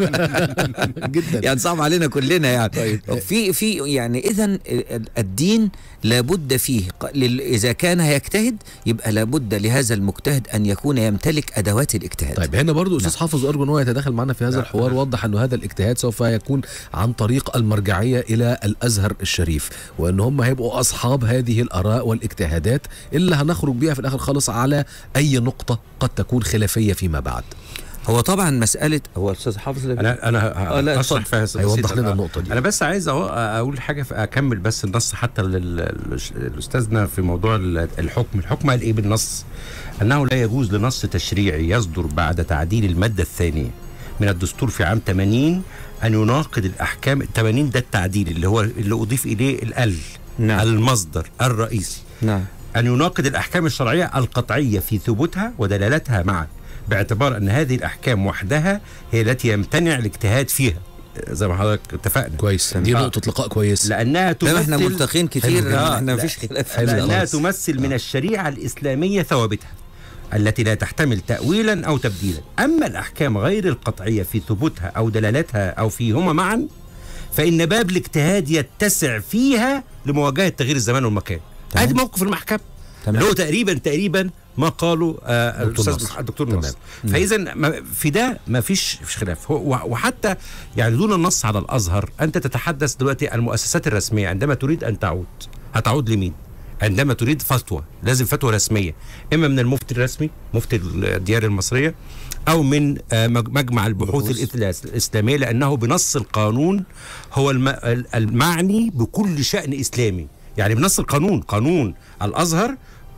جدا، يعني صعب علينا كلنا يعني. طيب. في في يعني اذا الدين لابد فيه اذا كان هيجتهد يبقى لابد لهذا المجتهد ان يكون يمتلك ادوات الاجتهاد. طيب هنا برضو استاذ حافظ ارجو ان هو يتدخل معنا في هذا الحوار، وضح انه هذا الاجتهاد سوف يكون عن طريق المرجعية الى الازهر الشريف، وان هم هيبقوا اصحاب هذه الاراء والاجتهادات اللي هنخرج بيها في الاخر خالص على اي نقطة قد تكون خلافية فيما بعد. هو طبعا مسألة هو الاستاذ حافظ انا انا اشرح فيها هيوضح لنا النقطة دي. انا بس عايز اقول حاجة، اكمل بس النص حتى للاستاذنا في موضوع الحكم. الحكم قال ايه بالنص؟ انه لا يجوز لنص تشريعي يصدر بعد تعديل المادة الثانية من الدستور في عام ثمانين ان يناقض الاحكام. ثمانين ده التعديل اللي هو اللي اضيف اليه ال نعم. المصدر الرئيسي. نعم. أن يناقض الأحكام الشرعية القطعية في ثبوتها ودلالتها معا، باعتبار أن هذه الأحكام وحدها هي التي يمتنع الاجتهاد فيها، زي ما حضرتك اتفقنا. كويس، دي نقطة لقاء كويس، لأنها تمثل احنا ملتقين كتير، احنا مفيش خلاف، لأنها تمثل من الشريعة الإسلامية ثوابتها التي لا تحتمل تأويلا أو تبديلا. أما الأحكام غير القطعية في ثبوتها أو دلالتها أو فيهما معا، فإن باب الاجتهاد يتسع فيها لمواجهة تغيير الزمان والمكان. هذا موقف المحكمة اللي هو تقريبا تقريبا ما قالوا آه الاستاذ الدكتور نصر. فاذا في ده ما فيش فيش خلاف. وحتى يعني دون النص على الازهر، انت تتحدث دلوقتي المؤسسات الرسميه عندما تريد ان تعود هتعود لمين؟ عندما تريد فتوى لازم فتوى رسميه، اما من المفتي الرسمي مفتي الديار المصريه، او من آه مجمع البحوث الاسلاميه، لانه بنص القانون هو المعني بكل شأن اسلامي. يعني بنص القانون، قانون الازهر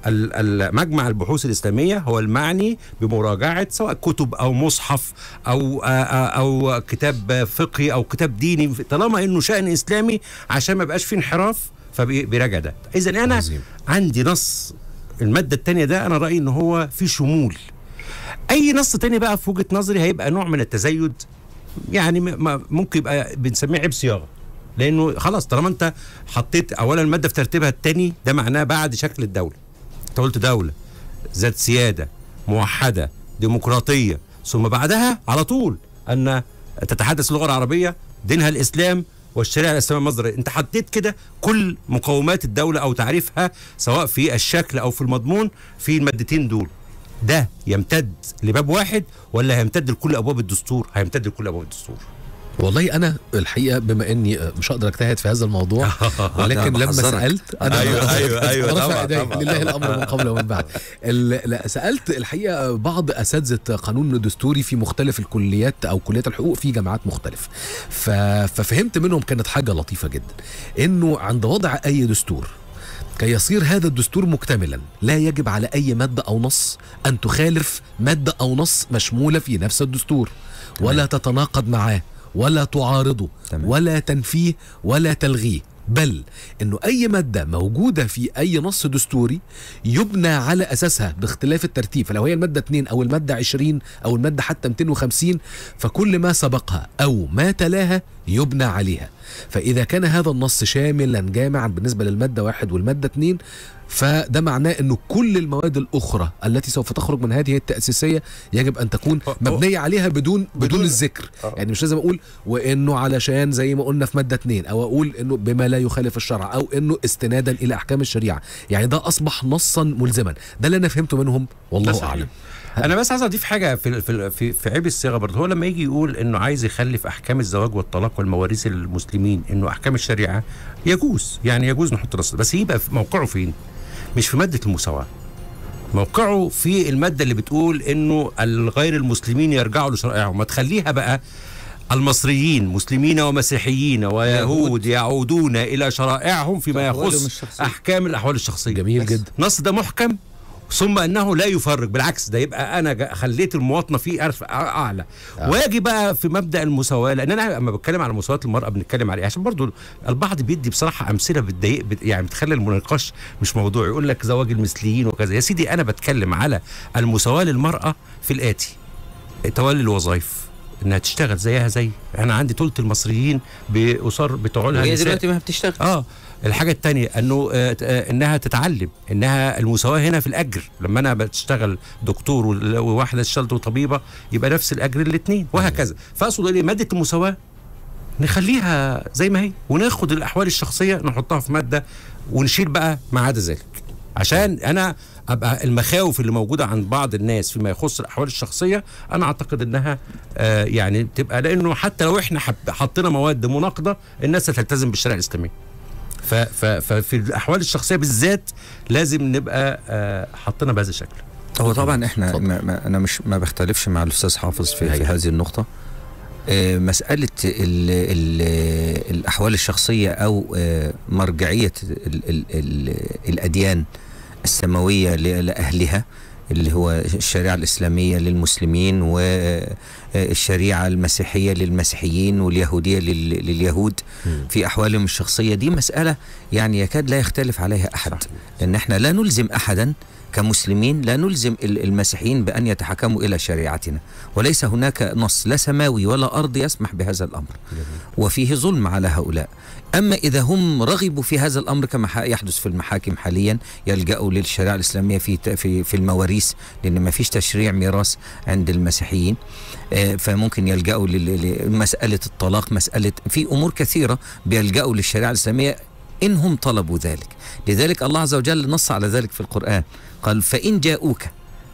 المجمع البحوث الإسلامية هو المعني بمراجعة سواء كتب أو مصحف أو أو كتاب فقهي أو كتاب ديني، طالما إنه شأن إسلامي عشان ما بقاش فيه انحراف فبيراجع ده. إذا أنا عظيم. عندي نص المادة الثانية ده أنا رأيي إن هو في شمول. أي نص تاني بقى في وجهة نظري هيبقى نوع من التزايد، يعني ممكن يبقى بنسميه عيب صياغة، لأنه خلاص طالما أنت حطيت أولا المادة في ترتيبها الثاني ده معناه بعد شكل الدولة. انت قلت دولة ذات سيادة موحدة ديمقراطية، ثم بعدها على طول أن تتحدث اللغة العربية، دينها الإسلام والشريعة الإسلامية مصدر. انت حطيت كده كل مقومات الدولة أو تعريفها سواء في الشكل أو في المضمون في المادتين دول. ده يمتد لباب واحد ولا هيمتد لكل أبواب الدستور؟ هيمتد لكل أبواب الدستور. والله انا الحقيقه بما اني مش هقدر اجتهد في هذا الموضوع، ولكن لما سالت انا ايوه ايوه ايوه طبعا طبعا لله الامر من قبل ومن بعد. لا سالت الحقيقه بعض اساتذه قانون دستوري في مختلف الكليات او كليات الحقوق في جامعات مختلفه، ففهمت منهم كانت حاجه لطيفه جدا، انه عند وضع اي دستور كي يصير هذا الدستور مكتملا لا يجب على أي مادة أو نص أن تخالف مادة أو نص مشمولة في نفس الدستور، ولا تتناقض معاه ولا تعارضه ولا تنفيه ولا تلغيه، بل انه اي مادة موجودة في اي نص دستوري يبنى على اساسها باختلاف الترتيب. فلو هي المادة اتنين او المادة عشرين او المادة حتى مئتين وخمسين، فكل ما سبقها او ما تلاها يبنى عليها. فاذا كان هذا النص شاملا جامعا بالنسبة للمادة واحد والمادة اتنين، فده معناه انه كل المواد الاخرى التي سوف تخرج من هذه التأسيسية يجب ان تكون مبنية عليها بدون بدون الذكر. يعني مش لازم اقول وانه علشان زي ما قلنا في مادة اتنين، او اقول انه بما لا يخالف الشرع، او انه استنادا الى احكام الشريعة. يعني ده اصبح نصا ملزما. ده اللي انا فهمته منهم والله اعلم. انا بس عايز اضيف حاجه في في في, في عيب الصياغه برضه. هو لما يجي يقول انه عايز يخلف احكام الزواج والطلاق والمواريث للمسلمين انه احكام الشريعه، يجوز يعني يجوز نحط نص، بس يبقى موقعه فين؟ مش في ماده المساواه، موقعه في الماده اللي بتقول انه الغير المسلمين يرجعوا لشرائعهم. ما تخليها بقى المصريين مسلمين ومسيحيين ويهود يعودون الى شرائعهم فيما يخص احكام الاحوال الشخصيه. جميل جدا. النص ده محكم، ثم انه لا يفرق، بالعكس ده يبقى انا خليت المواطنه فيه اعلى. آه. واجي بقى في مبدا المساواه، لان انا لما بتكلم على مساواه المراه بنتكلم على ايه؟ عشان برضو البعض بيدي بصراحه امثله بتضايق، يعني بتخلي المناقش مش موضوع، يقول لك زواج المثليين وكذا. يا سيدي انا بتكلم على المساواه للمراه في الاتي: تولي الوظائف، انها تشتغل زيها زي انا عندي ثلث المصريين باسر بتوع لها هي دلوقتي ما بتشتغل. اه الحاجة التانية انه آه آه انها تتعلم، انها المساواة هنا في الاجر. لما انا بتشتغل دكتور وواحدة اشتغلت طبيبة يبقى نفس الاجر الاثنين، وهكذا. فاقصد ايه؟ مادة المساواة نخليها زي ما هي، وناخد الاحوال الشخصية نحطها في مادة، ونشيل بقى ما عدا ذلك، عشان انا ابقى المخاوف اللي موجودة عند بعض الناس فيما يخص الاحوال الشخصية انا اعتقد انها آه يعني تبقى، لانه حتى لو احنا حطينا مواد مناقضة الناس هتلتزم بالشريعة الاسلامية. ففي الاحوال الشخصيه بالذات لازم نبقى آه حطينا بهذا الشكل. هو طبعا احنا ما ما انا مش ما بختلفش مع الاستاذ حافظ في, في هذه النقطه. آه مساله ال ال الاحوال الشخصيه او آه مرجعيه ال ال ال الاديان السماويه لاهلها، اللي هو الشريعة الإسلامية للمسلمين والشريعة المسيحية للمسيحيين واليهودية لليهود في أحوالهم الشخصية. دي مسألة يعني يكاد لا يختلف عليها أحد، لأن احنا لا نلزم أحدا كمسلمين، لا نلزم المسيحيين بأن يتحكموا إلى شريعتنا، وليس هناك نص لا سماوي ولا أرض يسمح بهذا الأمر، وفيه ظلم على هؤلاء. أما إذا هم رغبوا في هذا الأمر كما يحدث في المحاكم حاليا، يلجأوا للشريعة الإسلامية في في في المواريث، لأن ما فيش تشريع ميراث عند المسيحيين، فممكن يلجأوا لمسألة الطلاق، مسألة في أمور كثيرة بيلجأوا للشريعة الإسلامية إن هم طلبوا ذلك. لذلك الله عز وجل نص على ذلك في القرآن، قال: فإن جاءوك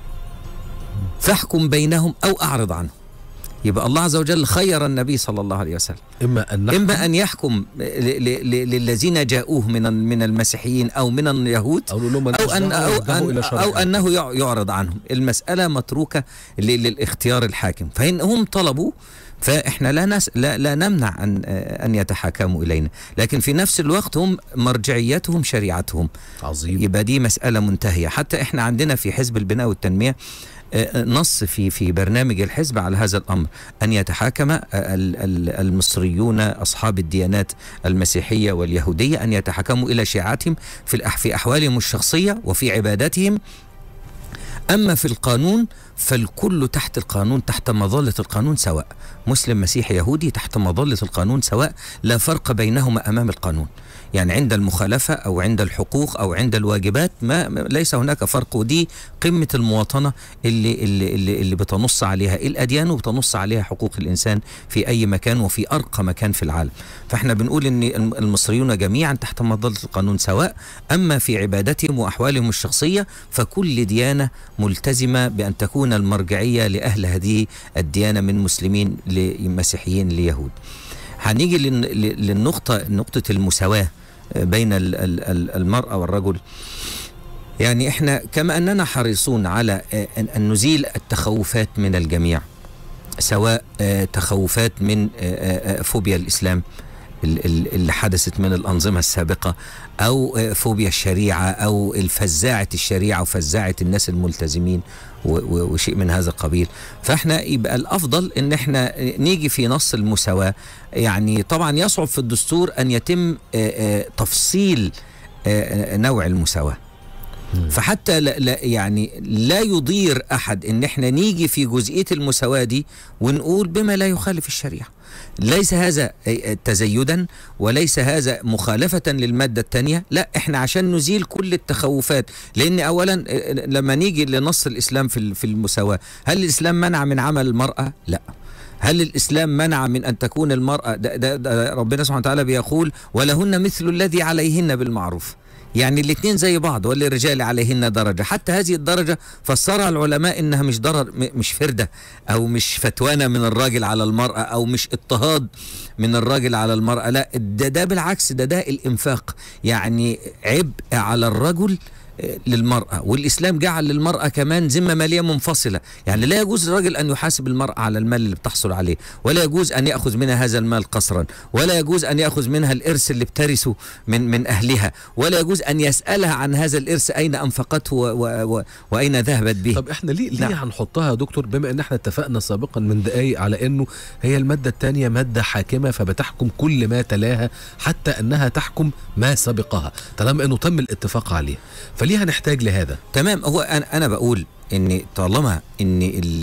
فاحكم بينهم أو أعرض عنهم. يبقى الله عز وجل خير النبي صلى الله عليه وسلم، إما أن إما أن يحكم للذين جاءوه من من المسيحيين أو من اليهود، أو, أو, أن أو, أن أو أنه يعرض عنهم. المسألة متروكة للاختيار الحاكم، فإن هم طلبوا فإحنا لا, نس لا, لا نمنع أن, أن يتحاكموا إلينا، لكن في نفس الوقت هم مرجعيتهم شريعتهم. عظيم. يبقى دي مسألة منتهية. حتى إحنا عندنا في حزب البناء والتنمية نص في في برنامج الحزب على هذا الأمر، أن يتحاكم المصريون أصحاب الديانات المسيحية واليهودية، أن يتحاكموا إلى شيعاتهم في في أحوالهم الشخصية وفي عباداتهم. أما في القانون فالكل تحت القانون، تحت مظلة القانون سواء، مسلم مسيحي يهودي تحت مظلة القانون سواء، لا فرق بينهما أمام القانون. يعني عند المخالفة أو عند الحقوق أو عند الواجبات ما ليس هناك فرق. ودي قمة المواطنة اللي, اللي, اللي, اللي بتنص عليها الأديان وبتنص عليها حقوق الإنسان في أي مكان وفي أرقى مكان في العالم. فإحنا بنقول أن المصريون جميعا تحت مظلة القانون سواء. أما في عبادتهم وأحوالهم الشخصية فكل ديانة ملتزمة بأن تكون المرجعية لأهل هذه الديانة من مسلمين لمسيحيين ليهود. هنيجي للنقطة نقطة المساواة بين المرأة والرجل. يعني احنا كما أننا حريصون على أن نزيل التخوفات من الجميع، سواء تخوفات من فوبيا الإسلام، اللي حدثت من الأنظمة السابقة، أو فوبيا الشريعة، أو الفزاعة الشريعة وفزاعة الناس الملتزمين وشيء من هذا القبيل. فاحنا يبقى الأفضل ان احنا نيجي في نص المساواة. يعني طبعا يصعب في الدستور أن يتم تفصيل نوع المساواة، فحتى لا لا يعني لا يضير أحد ان احنا نيجي في جزئية المساواة دي ونقول بما لا يخالف الشريعة. ليس هذا تزيدا وليس هذا مخالفة للمادة الثانية، لا، احنا عشان نزيل كل التخوفات. لأن أولا لما نيجي لنص الإسلام في المساواة، هل الإسلام منع من عمل المرأة؟ لا. هل الإسلام منع من أن تكون المرأة ده ده ده ربنا سبحانه وتعالى بيقول ولهن مثل الذي عليهن بالمعروف، يعني الاثنين زي بعض، وللرجال عليهن درجة. حتى هذه الدرجة فسرها العلماء انها مش ضرر، مش فردة او مش فتوانة من الراجل على المرأة او مش اضطهاد من الراجل على المرأة، لا، ده ده بالعكس، ده ده الانفاق، يعني عبء على الرجل للمرأة. والإسلام جعل للمرأة كمان ذمة مالية منفصلة، يعني لا يجوز للرجل أن يحاسب المرأة على المال اللي بتحصل عليه، ولا يجوز أن يأخذ منها هذا المال قسرا، ولا يجوز أن يأخذ منها الإرث اللي بترثه من من أهلها، ولا يجوز أن يسألها عن هذا الإرث أين أنفقته و و و وأين ذهبت به. طب احنا ليه ليه نعم. هنحطها يا دكتور، بما ان احنا اتفقنا سابقا من دقايق على انه هي المادة الثانية مادة حاكمة فبتحكم كل ما تلاها حتى انها تحكم ما سبقها طالما انه تم الاتفاق عليه، فليه هنحتاج لهذا؟ تمام. هو انا انا بقول ان طالما ان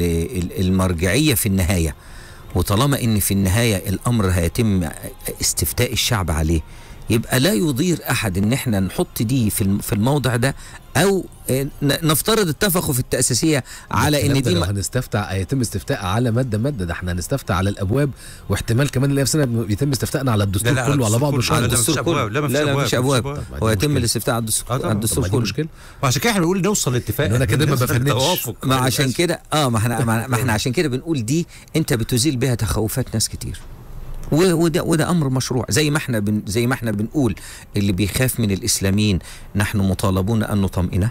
المرجعية في النهاية، وطالما ان في النهاية الامر هيتم استفتاء الشعب عليه، يبقى لا يضير احد ان احنا نحط دي في في الموضع ده، او نفترض اتفقوا في التأسيسية على ان دي لو هنستفتى هيتم استفتاء على مادة مادة، ده احنا هنستفتى على الابواب، واحتمال كمان اللي في سنة يتم استفتاءنا على الدستور لا لا كله على بعضه. على الدستور كله لا لا مفيش ابواب، ويتم الاستفتاء على الدستور على الدستور كله. مشكلة، وعشان كده احنا بنقول نوصل لاتفاق. انا كده ما بفنش، ما عشان كده اه ما احنا ما احنا عشان كده بنقول دي انت بتزيل بها تخوفات ناس كتير، وده وده امر مشروع. زي ما احنا بن زي ما احنا بنقول اللي بيخاف من الاسلاميين نحن مطالبون ان نطمئنه.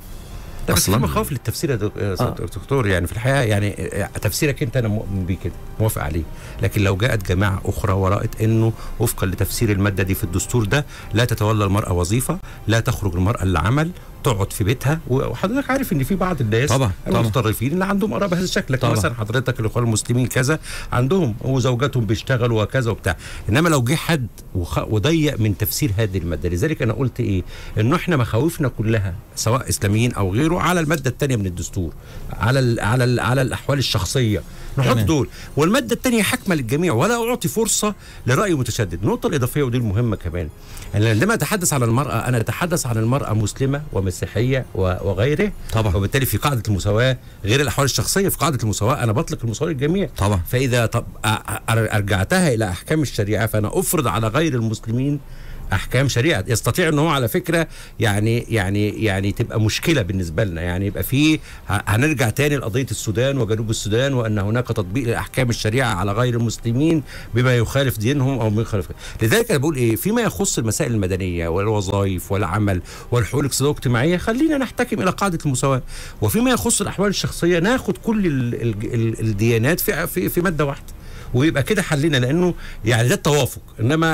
بس في مخاوف للتفسير يا دكتور، يعني في الحقيقه يعني تفسيرك انت انا مؤمن بيه كده، موافق عليه، لكن لو جاءت جماعه اخرى ورأت انه وفقا لتفسير الماده دي في الدستور ده لا تتولى المراه وظيفه، لا تخرج المراه للعمل، تقعد في بيتها، وحضرتك عارف ان في بعض الناس طبعا المتطرفين اللي عندهم اراء بهذا الشكل، لكن مثلا حضرتك الاخوان المسلمين كذا عندهم وزوجاتهم بيشتغلوا وكذا وبتاع. انما لو جه حد وضيق من تفسير هذه الماده، لذلك انا قلت ايه، انه احنا مخاوفنا كلها سواء اسلاميين او غيره على الماده الثانيه من الدستور، على ال على ال على الاحوال الشخصيه، نحط دول، والماده الثانيه حاكمه للجميع ولا اعطي فرصه لراي متشدد. النقطه الاضافيه ودي المهمه كمان، يعني عندما اتحدث عن المراه انا اتحدث عن المراه مسلمه ومسيحيه وغيره طبعا، وبالتالي في قاعده المساواه غير الاحوال الشخصيه، في قاعده المساواه انا بطلق المساواه للجميع طبعا. فاذا طب ارجعتها الى احكام الشريعه فانا افرض على غير المسلمين احكام شريعه، يستطيع ان هو على فكره يعني يعني يعني تبقى مشكله بالنسبه لنا، يعني يبقى في هنرجع تاني لقضيه السودان وجنوب السودان، وان هناك تطبيق لاحكام الشريعه على غير المسلمين بما يخالف دينهم او ما يخالف. لذلك انا بقول ايه، فيما يخص المسائل المدنيه والوظائف والعمل والحقوق الاقتصاديه والاجتماعيه خلينا نحتكم الى قاعده المساواه، وفيما يخص الاحوال الشخصيه ناخد كل ال ال ال الديانات في في, في ماده واحده، ويبقى كده حلنا، لانه يعني ده التوافق. انما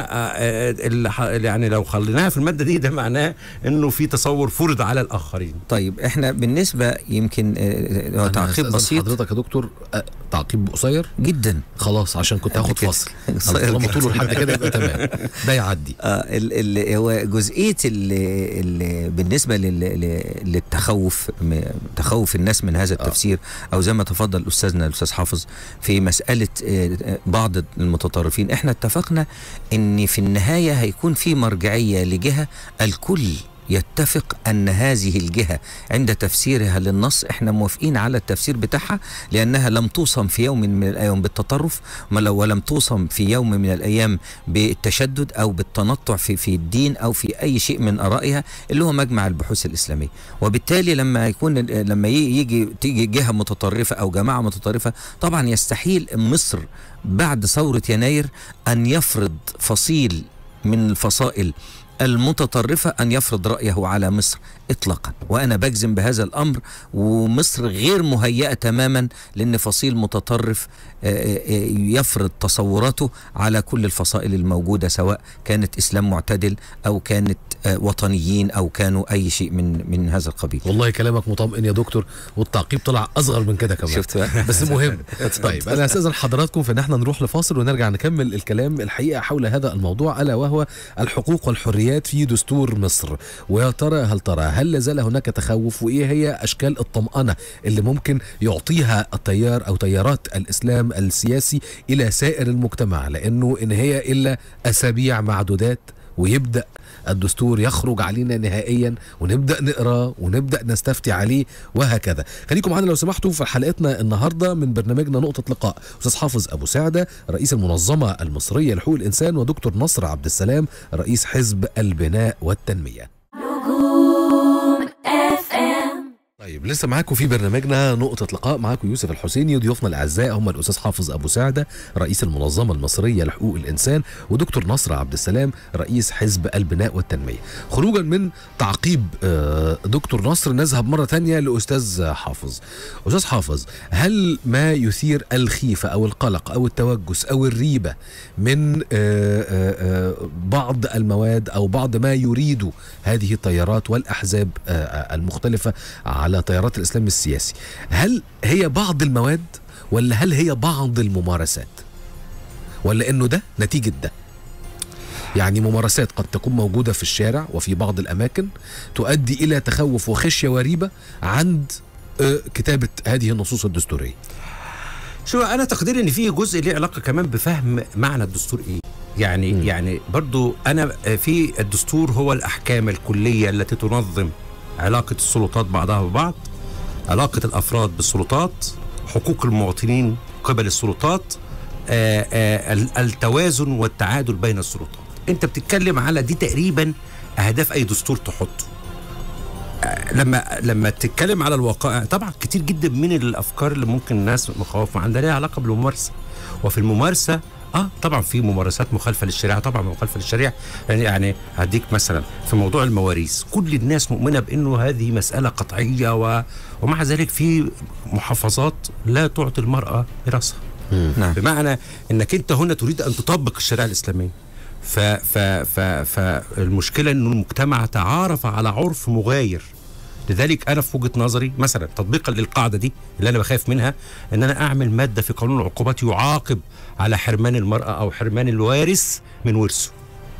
يعني لو خليناها في الماده دي ده معناه انه في تصور فرض على الاخرين. طيب احنا بالنسبه يمكن تعقيب بسيط حضرتك يا دكتور، تعقيب قصير جدا خلاص عشان كنت هاخد فصل طالما طوله لحد كده يبقى تمام ده يعدي. اه ال هو جزئيه ال بالنسبه للتخوف، تخوف الناس من هذا التفسير، او زي ما تفضل استاذنا الاستاذ حافظ في مساله بعض المتطرفين، احنا اتفقنا ان في النهاية هيكون في مرجعية لجهة الكل يتفق أن هذه الجهة عند تفسيرها للنص احنا موافقين على التفسير بتاعها، لأنها لم توصم في يوم من الأيام بالتطرف، ولم توصم في يوم من الأيام بالتشدد أو بالتنطع في في الدين أو في أي شيء من آرائها اللي هو مجمع البحوث الإسلامية. وبالتالي لما يكون لما يجي تيجي جهة متطرفة أو جماعة متطرفة، طبعا يستحيل مصر بعد ثورة يناير أن يفرض فصيل من الفصائل المتطرفة أن يفرض رأيه على مصر إطلاقا، وأنا بجزم بهذا الأمر. ومصر غير مهيئة تماما لأن فصيل متطرف يفرض تصوراته على كل الفصائل الموجودة، سواء كانت إسلام معتدل أو كانت وطنيين أو كانوا أي شيء من من هذا القبيل. والله كلامك مطمئن يا دكتور، والتعقيب طلع أصغر من كده كمان. شفت بس مهم. طيب أنا أستاذن حضراتكم في إن احنا نروح لفاصل ونرجع نكمل الكلام الحقيقة حول هذا الموضوع، ألا وهو الحقوق والحريات في دستور مصر. ويا ترى هل ترى هل لازال هناك تخوف، وإيه هي أشكال الطمأنة اللي ممكن يعطيها التيار أو تيارات الإسلام السياسي إلى سائر المجتمع، لأنه إن هي إلا أسابيع معدودات ويبدأ الدستور يخرج علينا نهائيا ونبدأ نقرأ ونبدأ نستفتي عليه وهكذا. خليكم معنا لو سمحتوا في حلقتنا النهاردة من برنامجنا نقطة لقاء أستاذ حافظ أبو سعدة رئيس المنظمة المصرية لحقوق الإنسان، ودكتور نصر عبد السلام رئيس حزب البناء والتنمية. طيب لسه معاكم في برنامجنا نقطة لقاء، معاكم يوسف الحسيني، وضيوفنا الأعزاء هم الأستاذ حافظ أبو سعدة رئيس المنظمة المصرية لحقوق الإنسان، ودكتور نصر عبد السلام رئيس حزب البناء والتنمية. خروجا من تعقيب دكتور نصر نذهب مرة تانية لأستاذ حافظ. أستاذ حافظ، هل ما يثير الخيفة أو القلق أو التوجس أو الريبة من بعض المواد أو بعض ما يريد هذه التيارات والأحزاب المختلفة على تيارات الإسلام السياسي، هل هي بعض المواد ولا هل هي بعض الممارسات، ولا إنه ده نتيجة ده؟ يعني ممارسات قد تكون موجودة في الشارع وفي بعض الأماكن تؤدي إلى تخوف وخشية وريبة عند كتابة هذه النصوص الدستورية. شو أنا تقديري إن فيه جزء ليه علاقة كمان بفهم معنى الدستور إيه. يعني م. يعني برضو أنا في الدستور هو الأحكام الكلية التي تنظم علاقة السلطات بعضها ببعض، علاقة الأفراد بالسلطات، حقوق المواطنين قبل السلطات، آآ آآ التوازن والتعادل بين السلطات. أنت بتتكلم على دي تقريبا أهداف أي دستور تحطه. لما لما تتكلم على الواقع طبعا كتير جدا من الأفكار اللي ممكن الناس مخاوف عندها ليها علاقة بالممارسة، وفي الممارسة اه طبعا في ممارسات مخالفه للشريعه، طبعا مخالفه للشريعه. يعني يعني هديك مثلا في موضوع المواريث، كل الناس مؤمنه بانه هذه مساله قطعيه، و... ومع ذلك في محافظات لا تعطي المراه ميراثها. نعم. بمعنى انك انت هنا تريد ان تطبق الشريعه الاسلاميه. ف... ف... ف... فالمشكله انه المجتمع تعارف على عرف مغاير. لذلك انا في وجهه نظري مثلا تطبيقا للقاعده دي اللي انا بخاف منها، ان انا اعمل ماده في قانون العقوبات يعاقب على حرمان المراه او حرمان الوارث من ورثه.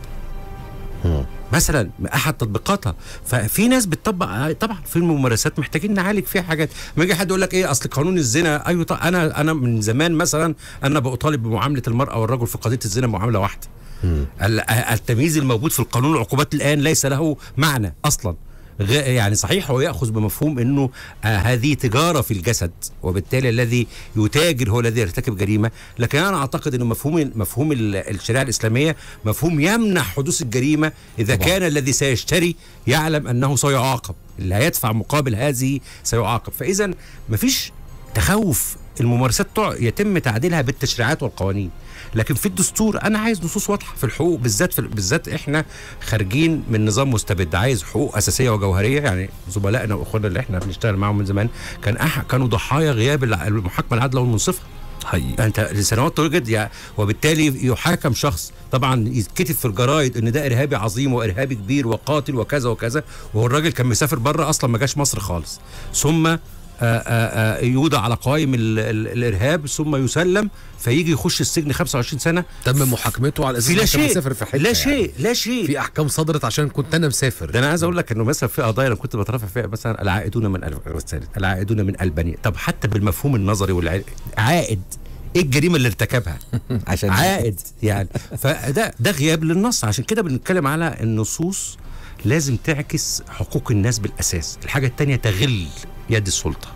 مثلا احد تطبيقاتها. ففي ناس بتطبق طبعا في الممارسات محتاجين نعالج فيها حاجات. ما يجي حد يقول لك ايه اصل قانون الزنا، ايوه انا انا من زمان مثلا انا بطالب بمعامله المراه والرجل في قضيه الزنا معامله واحده. التمييز الموجود في القانون العقوبات الان ليس له معنى اصلا. يعني صحيح هو يأخذ بمفهوم أنه آه هذه تجارة في الجسد، وبالتالي الذي يتاجر هو الذي يرتكب جريمة، لكن أنا أعتقد أنه مفهوم مفهوم الشريعة الإسلامية مفهوم يمنح حدوث الجريمة إذا طبعا. كان الذي سيشتري يعلم أنه سيعاقب، اللي هيدفع مقابل هذه سيعاقب. فإذا مفيش تخوف، الممارسات يتم تعديلها بالتشريعات والقوانين. لكن في الدستور انا عايز نصوص واضحه في الحقوق، بالذات في بالذات احنا خارجين من نظام مستبد، عايز حقوق اساسيه وجوهريه. يعني زملائنا واخواننا اللي احنا بنشتغل معاهم من زمان كان أح كانوا ضحايا غياب المحاكمه العادله والمنصفه. حقيقي انت لسنوات طويله جدا يعني، وبالتالي يحاكم شخص طبعا يتكتب في الجرايد ان ده ارهابي عظيم وارهابي كبير وقاتل وكذا وكذا، وهو الراجل كان مسافر بره اصلا ما جاش مصر خالص، ثم آآ آآ يوضع على قوائم الارهاب ثم يسلم فيجي يخش السجن خمسة وعشرين سنه. تم محاكمته على اساس انه مسافر في حته، لا شيء يعني. لا شيء في احكام صدرت عشان كنت انا مسافر. ده انا عايز اقول لك انه مثلا في قضايا انا كنت بترافع فيها مثلا العائدون من العائدون من البانيا. طب حتى بالمفهوم النظري والعائد ايه الجريمه اللي ارتكبها عشان عائد يعني. فده ده غياب للنص. عشان كده بنتكلم على النصوص لازم تعكس حقوق الناس بالاساس. الحاجه الثانيه تغل يد السلطه،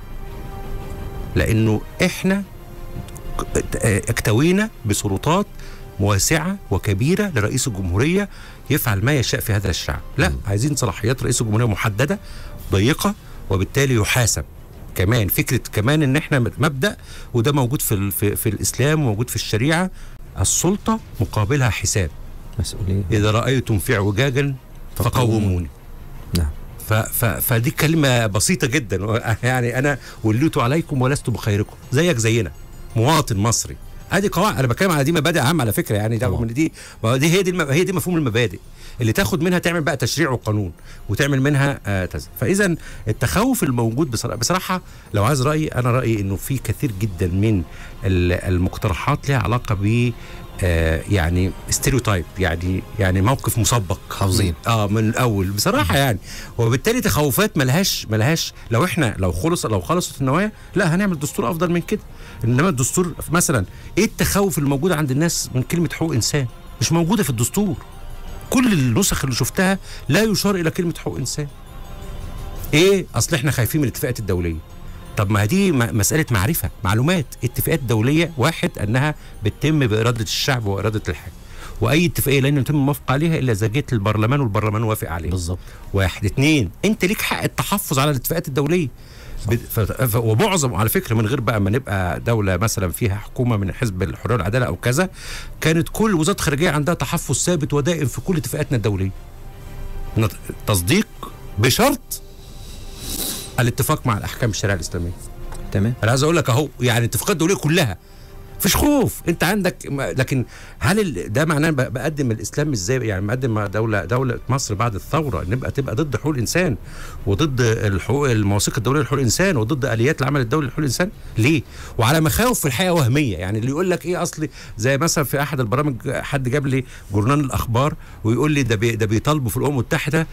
لانه احنا اكتوينا بسلطات واسعه وكبيره لرئيس الجمهوريه يفعل ما يشاء في هذا الشعب. لا م. عايزين صلاحيات رئيس الجمهوريه محدده ضيقه، وبالتالي يحاسب. كمان فكره كمان ان احنا مبدا، وده موجود في في, في الاسلام وموجود في الشريعه، السلطه مقابلها حساب. مسؤوليه. اذا رايتم في اعوجاجا فقوموني. نعم. ف ف فدي كلمه بسيطه جدا، يعني انا وليت عليكم ولست بخيركم، زيك زينا مواطن مصري. هذه قواعد، انا بتكلم على دي مبادئ عامه على فكره، يعني ده من دي دي هي دي الم... هي دي مفهوم المبادئ اللي تاخد منها تعمل بقى تشريع وقانون وتعمل منها آه تز... فاذا التخوف الموجود بصراحه, بصراحة لو عايز رايي، انا رايي انه في كثير جدا من المقترحات لها علاقه ب آه يعني ستيريوتايب، يعني يعني موقف مسبق حافظين اه من الاول بصراحه يعني، وبالتالي تخوفات ملهاش ملهاش لو احنا لو خلص لو خلصت النوايا لا هنعمل دستور افضل من كده. انما الدستور مثلا ايه التخوف الموجود عند الناس من كلمه حقوق انسان؟ مش موجوده في الدستور. كل النسخ اللي شفتها لا يشار الى كلمه حقوق انسان. ايه؟ اصل احنا خايفين من الاتفاقات الدوليه. طب ما دي مساله معرفه معلومات. الاتفاقات الدوليه واحد انها بتتم باراده الشعب واراده الحاكم، واي اتفاقيه لن يتم الموافقه عليها الا اذا جت للبرلمان والبرلمان وافق عليها. بالظبط. واحد. اثنين، انت ليك حق التحفظ على الاتفاقات الدوليه. ف... ومعظم على فكره من غير بقى ما نبقى دوله مثلا فيها حكومه من حزب الحريه والعداله او كذا، كانت كل وزاره الخارجيه عندها تحفظ ثابت ودائم في كل اتفاقاتنا الدوليه. تصديق بشرط الاتفاق مع الاحكام الشرعيه الاسلاميه. تمام. انا عايز اقول لك اهو، يعني الاتفاقات الدوليه كلها مفيش خوف، انت عندك. لكن هل ده معناه بقدم الاسلام ازاي؟ يعني بقدم دوله دوله مصر بعد الثوره نبقى تبقى ضد حقوق الانسان وضد الحقوق المواثيق الدوليه لحقوق الانسان وضد اليات العمل الدولي لحقوق الانسان؟ ليه؟ وعلى مخاوف في الحقيقه وهميه. يعني اللي يقول لك ايه اصلي، زي مثلا في احد البرامج حد جاب لي جورنال الاخبار ويقول لي ده بي ده بيطالبوا في الامم المتحده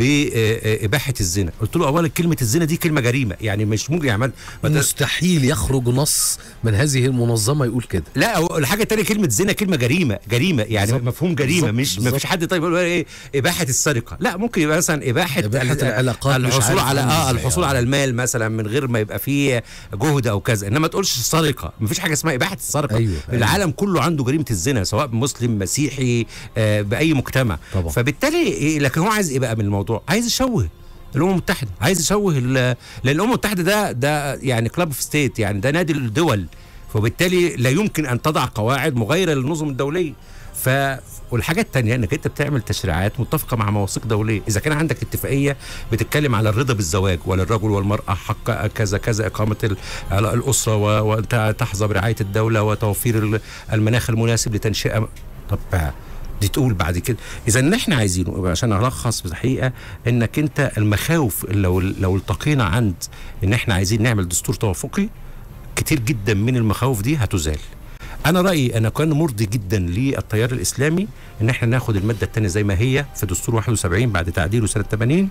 باباحه الزنا. قلت له اولا كلمه الزنا دي كلمه جريمه، يعني مش ممكن يعمل مستحيل يخرج نص من هذه المنظمه يقول كده. لا، الحاجه الثانيه كلمه زنا كلمه جريمه جريمه يعني بالزبط. مفهوم جريمه بالزبط. مش ما فيش حد طيب يقول ايه اباحه السرقه، لا ممكن يبقى مثلا اباحه, إباحة العلاقات، الحصول على اه الحصول يعني. على المال مثلا من غير ما يبقى فيه جهد او كذا، انما تقولش السرقه. ما فيش حاجه اسمها اباحه السرقه. أيوه. العالم أيوه. كله عنده جريمه الزنا سواء مسلم مسيحي آه باي مجتمع طبعا. فبالتالي إيه، لكن هو عايز ايه بقى من الموضوع؟ عايز يشوه الامم المتحده، عايز يشوه لان الامم المتحده ده ده يعني كلاب اوف ستيت، يعني ده نادي الدول، وبالتالي لا يمكن ان تضع قواعد مغايره للنظم الدوليه. ف والحاجه الثانيه انك انت بتعمل تشريعات متفقه مع مواثيق دوليه. اذا كان عندك اتفاقيه بتتكلم على الرضا بالزواج وللرجل والمراه حق كذا كذا، اقامه الاسره وانت تحظى برعايه الدوله وتوفير المناخ المناسب لتنشئه، طب دي تقول بعد كده اذا ان احنا عايزينه. عشان الخص بالحقيقه انك انت المخاوف لو لو التقينا عند ان احنا عايزين نعمل دستور توافقي، كتير جدا من المخاوف دي هتزال. انا رايي انا كان مرضي جدا للتيار الاسلامي ان احنا ناخد الماده الثانيه زي ما هي في دستور واحد وسبعين بعد تعديله سنه ثمانين،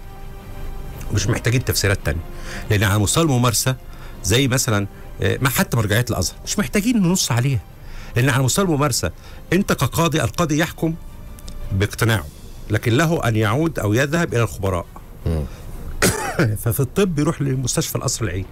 مش محتاجين تفسيرات ثانيه، لان على مستوى الممارسه زي مثلا ما حتى مرجعيات الازهر مش محتاجين ننص عليها، لان على مستوى الممارسه انت كقاضي القاضي يحكم باقتناعه، لكن له ان يعود او يذهب الى الخبراء. ففي الطب يروح لمستشفى القصر العيني،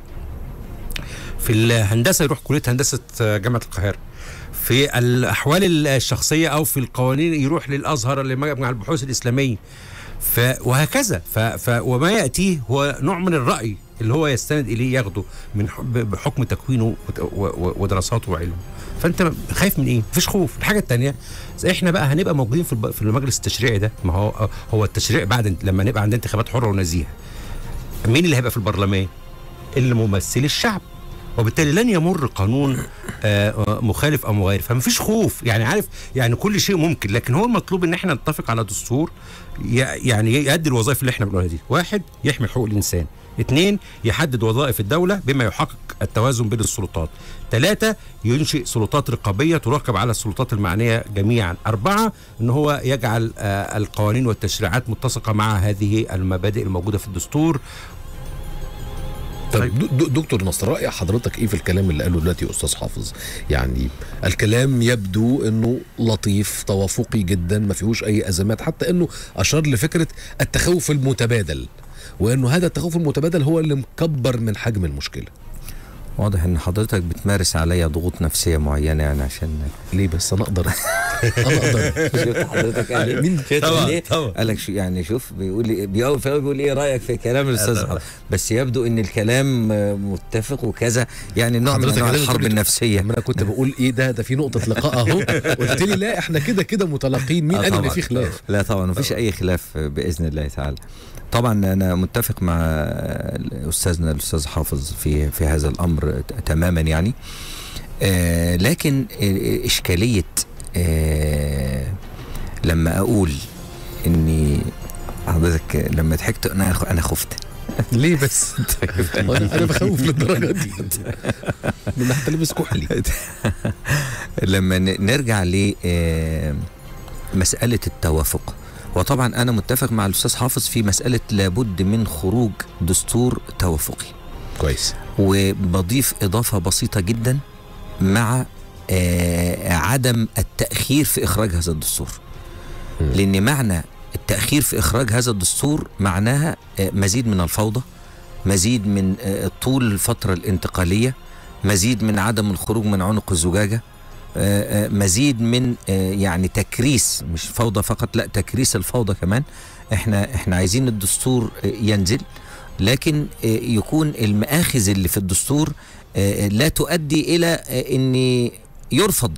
في الهندسه يروح كليه هندسه جامعه القاهره، في الاحوال الشخصيه او في القوانين يروح للازهر اللي مع البحوث الاسلاميه، ف وهكذا. ف ف وما ياتيه هو نوع من الراي اللي هو يستند اليه ياخده من بحكم تكوينه ودراساته وعلمه. فانت خايف من ايه؟ مفيش خوف. الحاجه الثانيه احنا بقى هنبقى موجودين في في المجلس التشريعي ده، ما هو هو التشريع بعد لما نبقى عندنا انتخابات حره ونزيهه، مين اللي هيبقى في البرلمان؟ اللي ممثل الشعب، وبالتالي لن يمر قانون آه مخالف او مغاير. فمفيش خوف، يعني عارف يعني كل شيء ممكن، لكن هو المطلوب ان احنا نتفق على دستور يعني يؤدي الوظائف اللي احنا بنقولها دي. واحد، يحمي حقوق الانسان. اثنين، يحدد وظائف الدولة بما يحقق التوازن بين السلطات. ثلاثة، ينشئ سلطات رقابية تراقب على السلطات المعنية جميعا. أربعة، ان هو يجعل آه القوانين والتشريعات متسقة مع هذه المبادئ الموجودة في الدستور. طيب دكتور نصر، رأي حضرتك ايه في الكلام اللي قاله دلوقتي استاذ حافظ؟ يعني الكلام يبدو انه لطيف توافقي جدا ما فيهوش اي ازمات، حتى انه اشار لفكرة التخوف المتبادل، وانه هذا التخوف المتبادل هو اللي مكبر من حجم المشكلة. واضح ان حضرتك بتمارس عليا ضغوط نفسية معينة يعني. عشان ليه بس انا اقدر انا اقدر. شفت حضرتك قال ايه؟ مين؟ شفت قال طبعا ايه؟ طبعا. قال لك شو يعني، شوف بيقول لي بيقول بيقول ايه رايك في كلام الاستاذ حضرتك؟ بس يبدو ان الكلام آه، متفق وكذا، يعني نوع من حضرتك انواع كلامك الحرب كله- النفسيه. لما انا كنت بقول ايه ده ده في نقطه لقاء اهو، قلت لي لا احنا كده كده متلاقين، مين آه قال ان طبعاً. في خلاف؟ لا طبعا مفيش اي خلاف باذن الله تعالى. طبعا انا متفق مع استاذنا الاستاذ حافظ في في هذا الامر ت- تماما يعني. آه لكن آه، اشكاليه آه لما اقول اني حضرتك لما ضحكت انا انا خفت. ليه بس؟ انا أنا بخوف للدرجه دي من حتى لابس كحلي. لما ن- نرجع ل آه، مسألة التوافق، وطبعا أنا متفق مع الأستاذ حافظ في مسألة لابد من خروج دستور توافقي، كويس. وبضيف إضافة بسيطة جدا مع آه، عدم التأخير في إخراج هذا الدستور. مم. لأن معنى التأخير في إخراج هذا الدستور معناها آه، مزيد من الفوضى، مزيد من آه، طول الفترة الانتقالية، مزيد من عدم الخروج من عنق الزجاجة، آه، آه، مزيد من آه، يعني تكريس، مش فوضى فقط، لا تكريس الفوضى كمان. احنا احنا عايزين الدستور آه، ينزل، لكن آه، يكون المآخذ اللي في الدستور آه، لا تؤدي الى آه، ان يرفض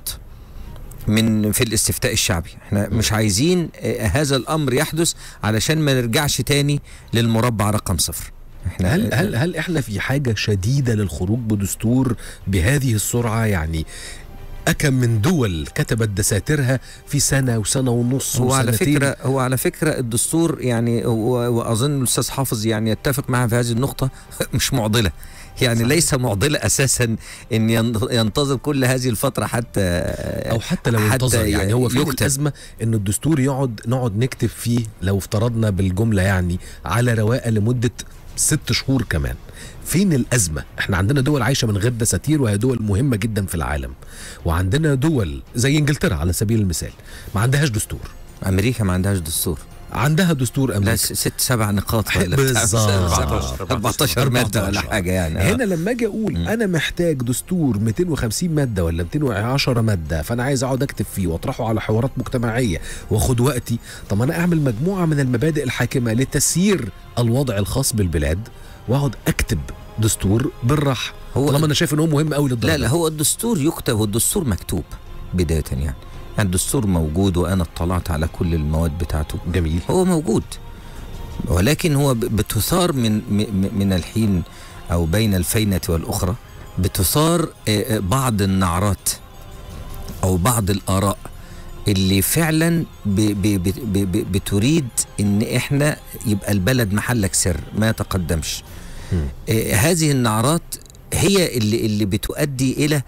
من في الاستفتاء الشعبي. احنا مش عايزين آه، هذا الامر يحدث علشان ما نرجعش تاني للمربع رقم صفر. احنا هل هل هل احنا في حاجه شديده للخروج بدستور بهذه السرعه؟ يعني أكم من دول كتبت دساتيرها في سنة وسنة ونص هو على وسنتين. فكرة هو على فكرة الدستور يعني، و- وأظن الأستاذ حافظ يعني يتفق معها في هذه النقطة، مش معضلة. يعني صحيح. ليس معضلة أساسا أن ين- ينتظر كل هذه الفترة حتى أو حتى لو انتظر. يعني هو في يكتب. الأزمة أن الدستور يقعد نقعد نكتب فيه، لو افترضنا بالجملة يعني على رواقة لمدة ست شهور كمان. فين الأزمة؟ احنا عندنا دول عايشة من غير دساتير، وهي دول مهمة جدا في العالم، وعندنا دول زي انجلترا على سبيل المثال ما عندهاش دستور. أمريكا ما عندهاش دستور، عندها دستور لا أمريكا س- ست سبع نقاط ولا بالظبط. أربعتاشر مادة ولا حاجة يعني. آه. هنا لما اجي اقول م. انا محتاج دستور مئتين وخمسين ماده ولا مئتين وعشرة ماده، فانا عايز اقعد اكتب فيه واطرحه على حوارات مجتمعيه واخد وقتي. طب انا اعمل مجموعه من المبادئ الحاكمه لتسيير الوضع الخاص بالبلاد واقعد اكتب دستور بالراحه، هو طالما انا شايف ان هو مهم قوي للدرجه. لا لا هو الدستور يكتب، والدستور مكتوب بداية يعني. يعني الدستور موجود، وأنا اطلعت على كل المواد بتاعته، جميل. هو موجود، ولكن هو ب- بتثار من م- من الحين أو بين الفينة والأخرى بتثار آه، آه، بعض النعرات أو بعض الآراء اللي فعلا ب ب ب ب ب بتريد إن إحنا يبقى البلد محلك سر ما يتقدمش. مم. آه، هذه النعرات هي اللي اللي بتؤدي إلى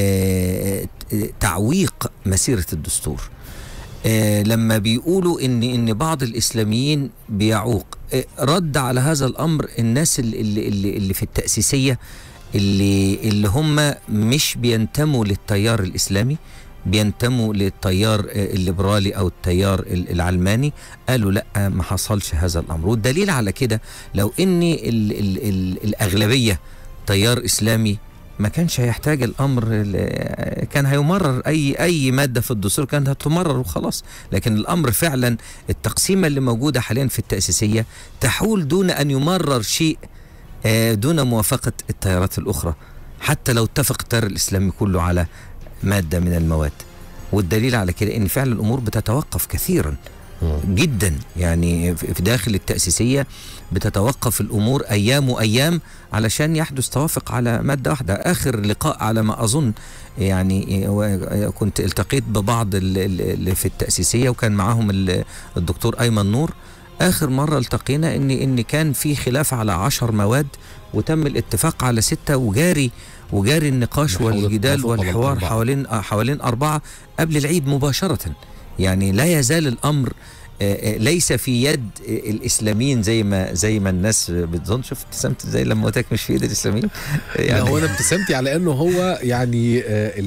آه، آه، تعويق مسيرة الدستور. آه، لما بيقولوا ان ان بعض الاسلاميين بيعوق، آه، رد على هذا الامر الناس اللي اللي, اللي في التاسيسيه، اللي اللي هم مش بينتموا للتيار الاسلامي، بينتموا للتيار آه، الليبرالي او التيار ال- العلماني. قالوا لا، ما حصلش هذا الامر. والدليل على كده لو ان ال ال ال الاغلبيه تيار اسلامي ما كانش هيحتاج الامر، ل- كان هيمرر اي اي ماده في الدستور كانت هتمرر وخلاص. لكن الامر فعلا التقسيمه اللي موجوده حاليا في التاسيسيه تحول دون ان يمرر شيء آه، دون موافقه التيارات الاخرى، حتى لو اتفق التيار الاسلامي كله على ماده من المواد. والدليل على كده ان فعلا الامور بتتوقف كثيرا جدا، يعني في داخل التأسيسية بتتوقف الأمور أيام وأيام علشان يحدث توافق على مادة واحدة. آخر لقاء على ما أظن يعني كنت التقيت ببعض اللي في التأسيسية وكان معاهم الدكتور أيمن نور. آخر مرة التقينا إن إن كان في خلاف على عشر مواد وتم الاتفاق على ستة، وجاري وجاري النقاش والجدال والحوار حوالين حوالين أربعة قبل العيد مباشرة. يعني لا يزال الامر ليس في يد الاسلاميين زي ما زي ما الناس بتظن. شوف ابتسامتي ازاي لما قلت لك مش في يد الاسلاميين. يعني هو انا ابتسامتي على انه هو يعني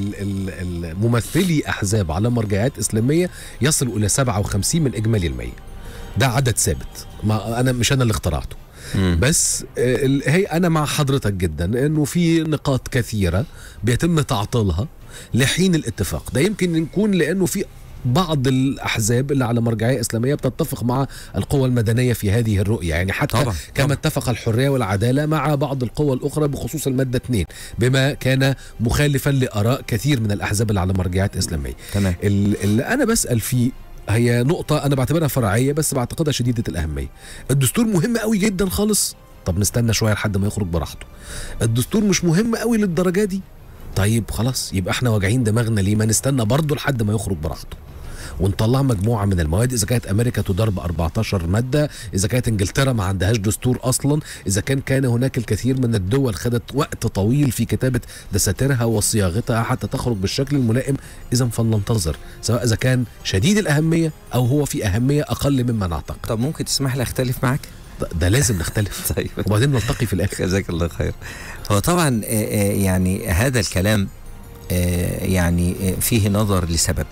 الممثلي احزاب على مرجعيات اسلاميه يصل الى سبعة وخمسين من اجمالي المية. ده عدد ثابت، ما انا مش انا اللي اخترعته. مم. بس هي انا مع حضرتك جدا انه في نقاط كثيره بيتم تعطيلها لحين الاتفاق. ده يمكن يكون لانه في بعض الأحزاب اللي على مرجعية إسلامية بتتفق مع القوى المدنية في هذه الرؤية، يعني حتى طبعا. كما طبعا. اتفق الحرية والعدالة مع بعض القوى الأخرى بخصوص المادة اثنين بما كان مخالفا لآراء كثير من الأحزاب اللي على مرجعيات إسلامية. تمام. اللي أنا بسأل فيه هي نقطة أنا بعتبرها فرعية بس بعتقدها شديدة الأهمية. الدستور مهم قوي جدا خالص، طب نستنى شوية لحد ما يخرج براحته. الدستور مش مهم قوي للدرجة دي، طيب خلاص يبقى احنا واجعين دماغنا ليه؟ ما نستنى برضه لحد ما يخرج براحته ونطلع مجموعه من المواد. اذا كانت امريكا تدار ب أربعتاشر ماده، اذا كانت انجلترا ما عندهاش دستور اصلا، اذا كان كان هناك الكثير من الدول خدت وقت طويل في كتابه دساتيرها وصياغتها حتى تخرج بالشكل الملائم، اذا فلننتظر سواء اذا كان شديد الاهميه او هو في اهميه اقل مما نعتقد. طب ممكن تسمح لي اختلف معك؟ ده لازم نختلف. طيب. وبعدين نلتقي في الاخر. جزاك الله خير. هو طبعا يعني هذا الكلام يعني فيه نظر لسبب.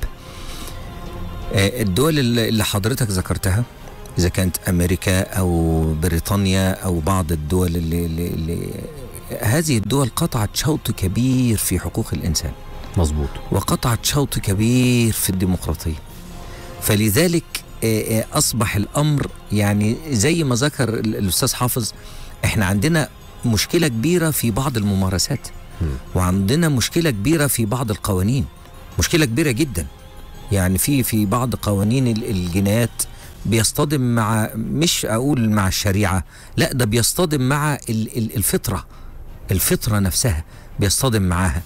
الدول اللي حضرتك ذكرتها إذا كانت أمريكا أو بريطانيا أو بعض الدول اللي, اللي, اللي هذه الدول قطعت شوط كبير في حقوق الإنسان. مظبوط. وقطعت شوط كبير في الديمقراطية، فلذلك أصبح الأمر يعني زي ما ذكر الأستاذ حافظ، إحنا عندنا مشكلة كبيرة في بعض الممارسات م. وعندنا مشكلة كبيرة في بعض القوانين، مشكلة كبيرة جدا. يعني في في بعض قوانين الجنايات بيصطدم مع، مش أقول مع الشريعة، لا ده بيصطدم مع الفطرة، الفطرة نفسها بيصطدم معها.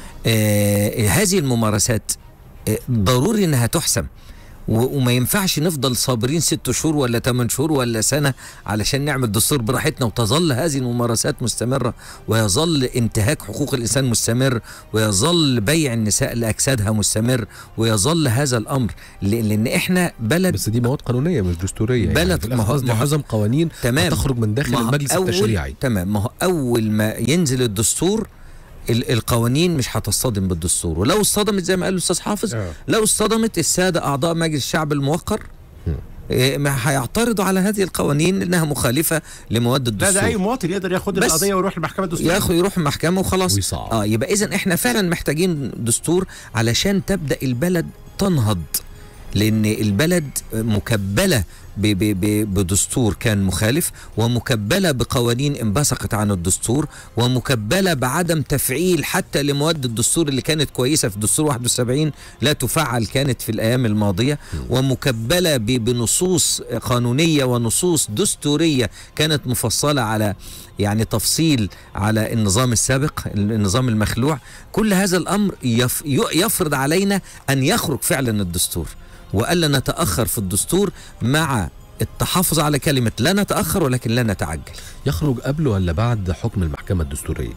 آه هذه الممارسات آه ضروري إنها تحسم، وما ينفعش نفضل صابرين ست شهور ولا ثمان شهور ولا سنة علشان نعمل دستور براحتنا وتظل هذه الممارسات مستمرة، ويظل انتهاك حقوق الإنسان مستمر، ويظل بيع النساء لأجسادها مستمر، ويظل هذا الأمر لأن إحنا بلد. بس دي مواد قانونية مش دستورية، بلد يعني قصدي حزم قوانين تخرج من داخل المجلس التشريعي. تمام. ما هو أول ما ينزل الدستور القوانين مش هتصطدم بالدستور، ولو اصطدمت زي ما قال الاستاذ حافظ أوه. لو اصطدمت الساده اعضاء مجلس الشعب الموقر ما هيعترضوا على هذه القوانين انها مخالفه لمواد الدستور. لا ده اي مواطن يقدر ياخد القضيه ويروح المحكمه الدستوريه، ياخد يروح المحكمه وخلاص ويصعب. اه يبقى اذا احنا فعلا محتاجين دستور علشان تبدا البلد تنهض، لان البلد مكبله بدستور كان مخالف، ومكبلة بقوانين انبثقت عن الدستور، ومكبلة بعدم تفعيل حتى لمواد الدستور اللي كانت كويسة في دستور واحد وسبعين لا تفعل كانت في الأيام الماضية، ومكبلة بنصوص قانونية ونصوص دستورية كانت مفصلة على يعني تفصيل على النظام السابق، النظام المخلوع. كل هذا الأمر يفرض علينا أن يخرج فعلا الدستور، وألا نتأخر في الدستور مع التحافظ على كلمة لا نتأخر ولكن لا نتعجل. يخرج قبل ولا بعد حكم المحكمة الدستورية؟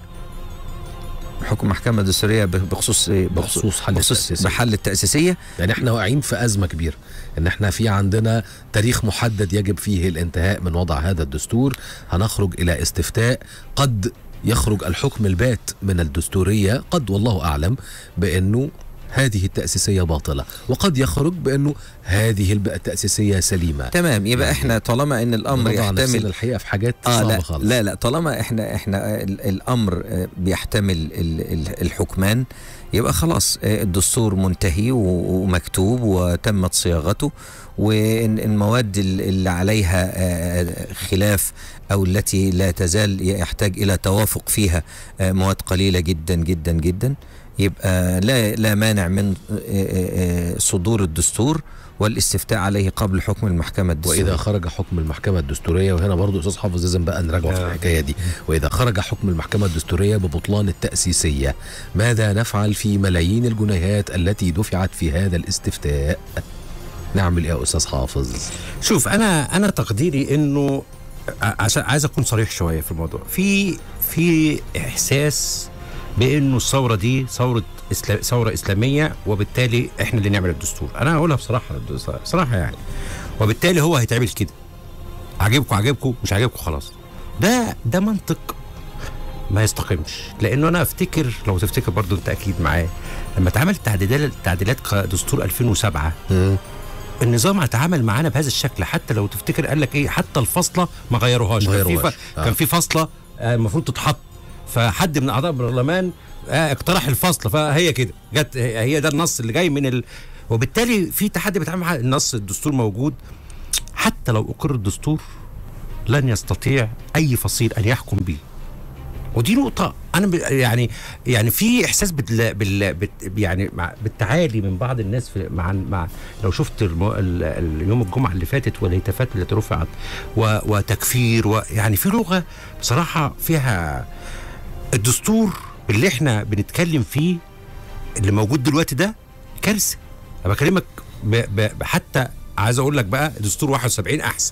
حكم المحكمة الدستورية بخصوص بخصوص حل التأسيسية. بحل التأسيسية. يعني احنا واقعين في أزمة كبيرة، ان احنا في عندنا تاريخ محدد يجب فيه الانتهاء من وضع هذا الدستور، هنخرج إلى استفتاء، قد يخرج الحكم البات من الدستورية، قد والله أعلم بأنه هذه التأسيسية باطلة، وقد يخرج بأنه هذه التأسيسية سليمة. تمام. يبقى احنا طالما ان الامر يحتمل الحقيقة في حاجات آه صعبة لا خالص. لا لا طالما احنا احنا الامر بيحتمل الحكمان، يبقى خلاص الدستور منتهي ومكتوب وتمت صياغته، والمواد اللي عليها خلاف او التي لا تزال يحتاج الى توافق فيها مواد قليلة جدا جدا جدا، يبقى لا لا مانع من صدور الدستور والاستفتاء عليه قبل حكم المحكمة الدستورية. وإذا خرج حكم المحكمة الدستورية، وهنا برضو أستاذ حافظ لازم بقى نراجع في الحكاية دي، وإذا خرج حكم المحكمة الدستورية ببطلان التأسيسية، ماذا نفعل في ملايين الجنيهات التي دفعت في هذا الاستفتاء؟ نعمل إيه يا أستاذ حافظ؟ شوف، أنا أنا تقديري إنه عشان عايز أكون صريح شوية في الموضوع، في في إحساس بانه الثوره دي ثوره إسلام ثوره اسلاميه، وبالتالي احنا اللي نعمل الدستور. انا هقولها بصراحه بصراحه يعني، وبالتالي هو هيتعمل كده، عاجبكم عاجبكم، مش عاجبكم خلاص. ده ده منطق ما يستقيمش، لانه انا افتكر، لو تفتكر برضو انت اكيد معايا، لما اتعمل تعديلات تعديلات دستور ألفين وسبعة م. النظام اتعامل معانا بهذا الشكل. حتى لو تفتكر قال لك ايه، حتى الفصله ما غيروهاش، كان في آه. كان في فصله المفروض تتحط، فحد من اعضاء البرلمان اه اقترح الفصل، فهي كده جت، هي ده النص اللي جاي من ال وبالتالي في تحدي بيتعامل مع النص. الدستور موجود، حتى لو اقر الدستور لن يستطيع اي فصيل ان يحكم به. ودي نقطة أنا ب- يعني يعني في إحساس بال بال بت يعني مع بالتعالي من بعض الناس في مع مع لو شفت الم- ال- ال- يوم الجمعة اللي فاتت والهتافات التي رفعت و- وتكفير، ويعني في لغة بصراحة فيها الدستور اللي إحنا بنتكلم فيه اللي موجود دلوقتي ده كارثة. أنا بكلمك ب- ب- حتى عايز أقول لك بقى دستور واحد وسبعين أحسن.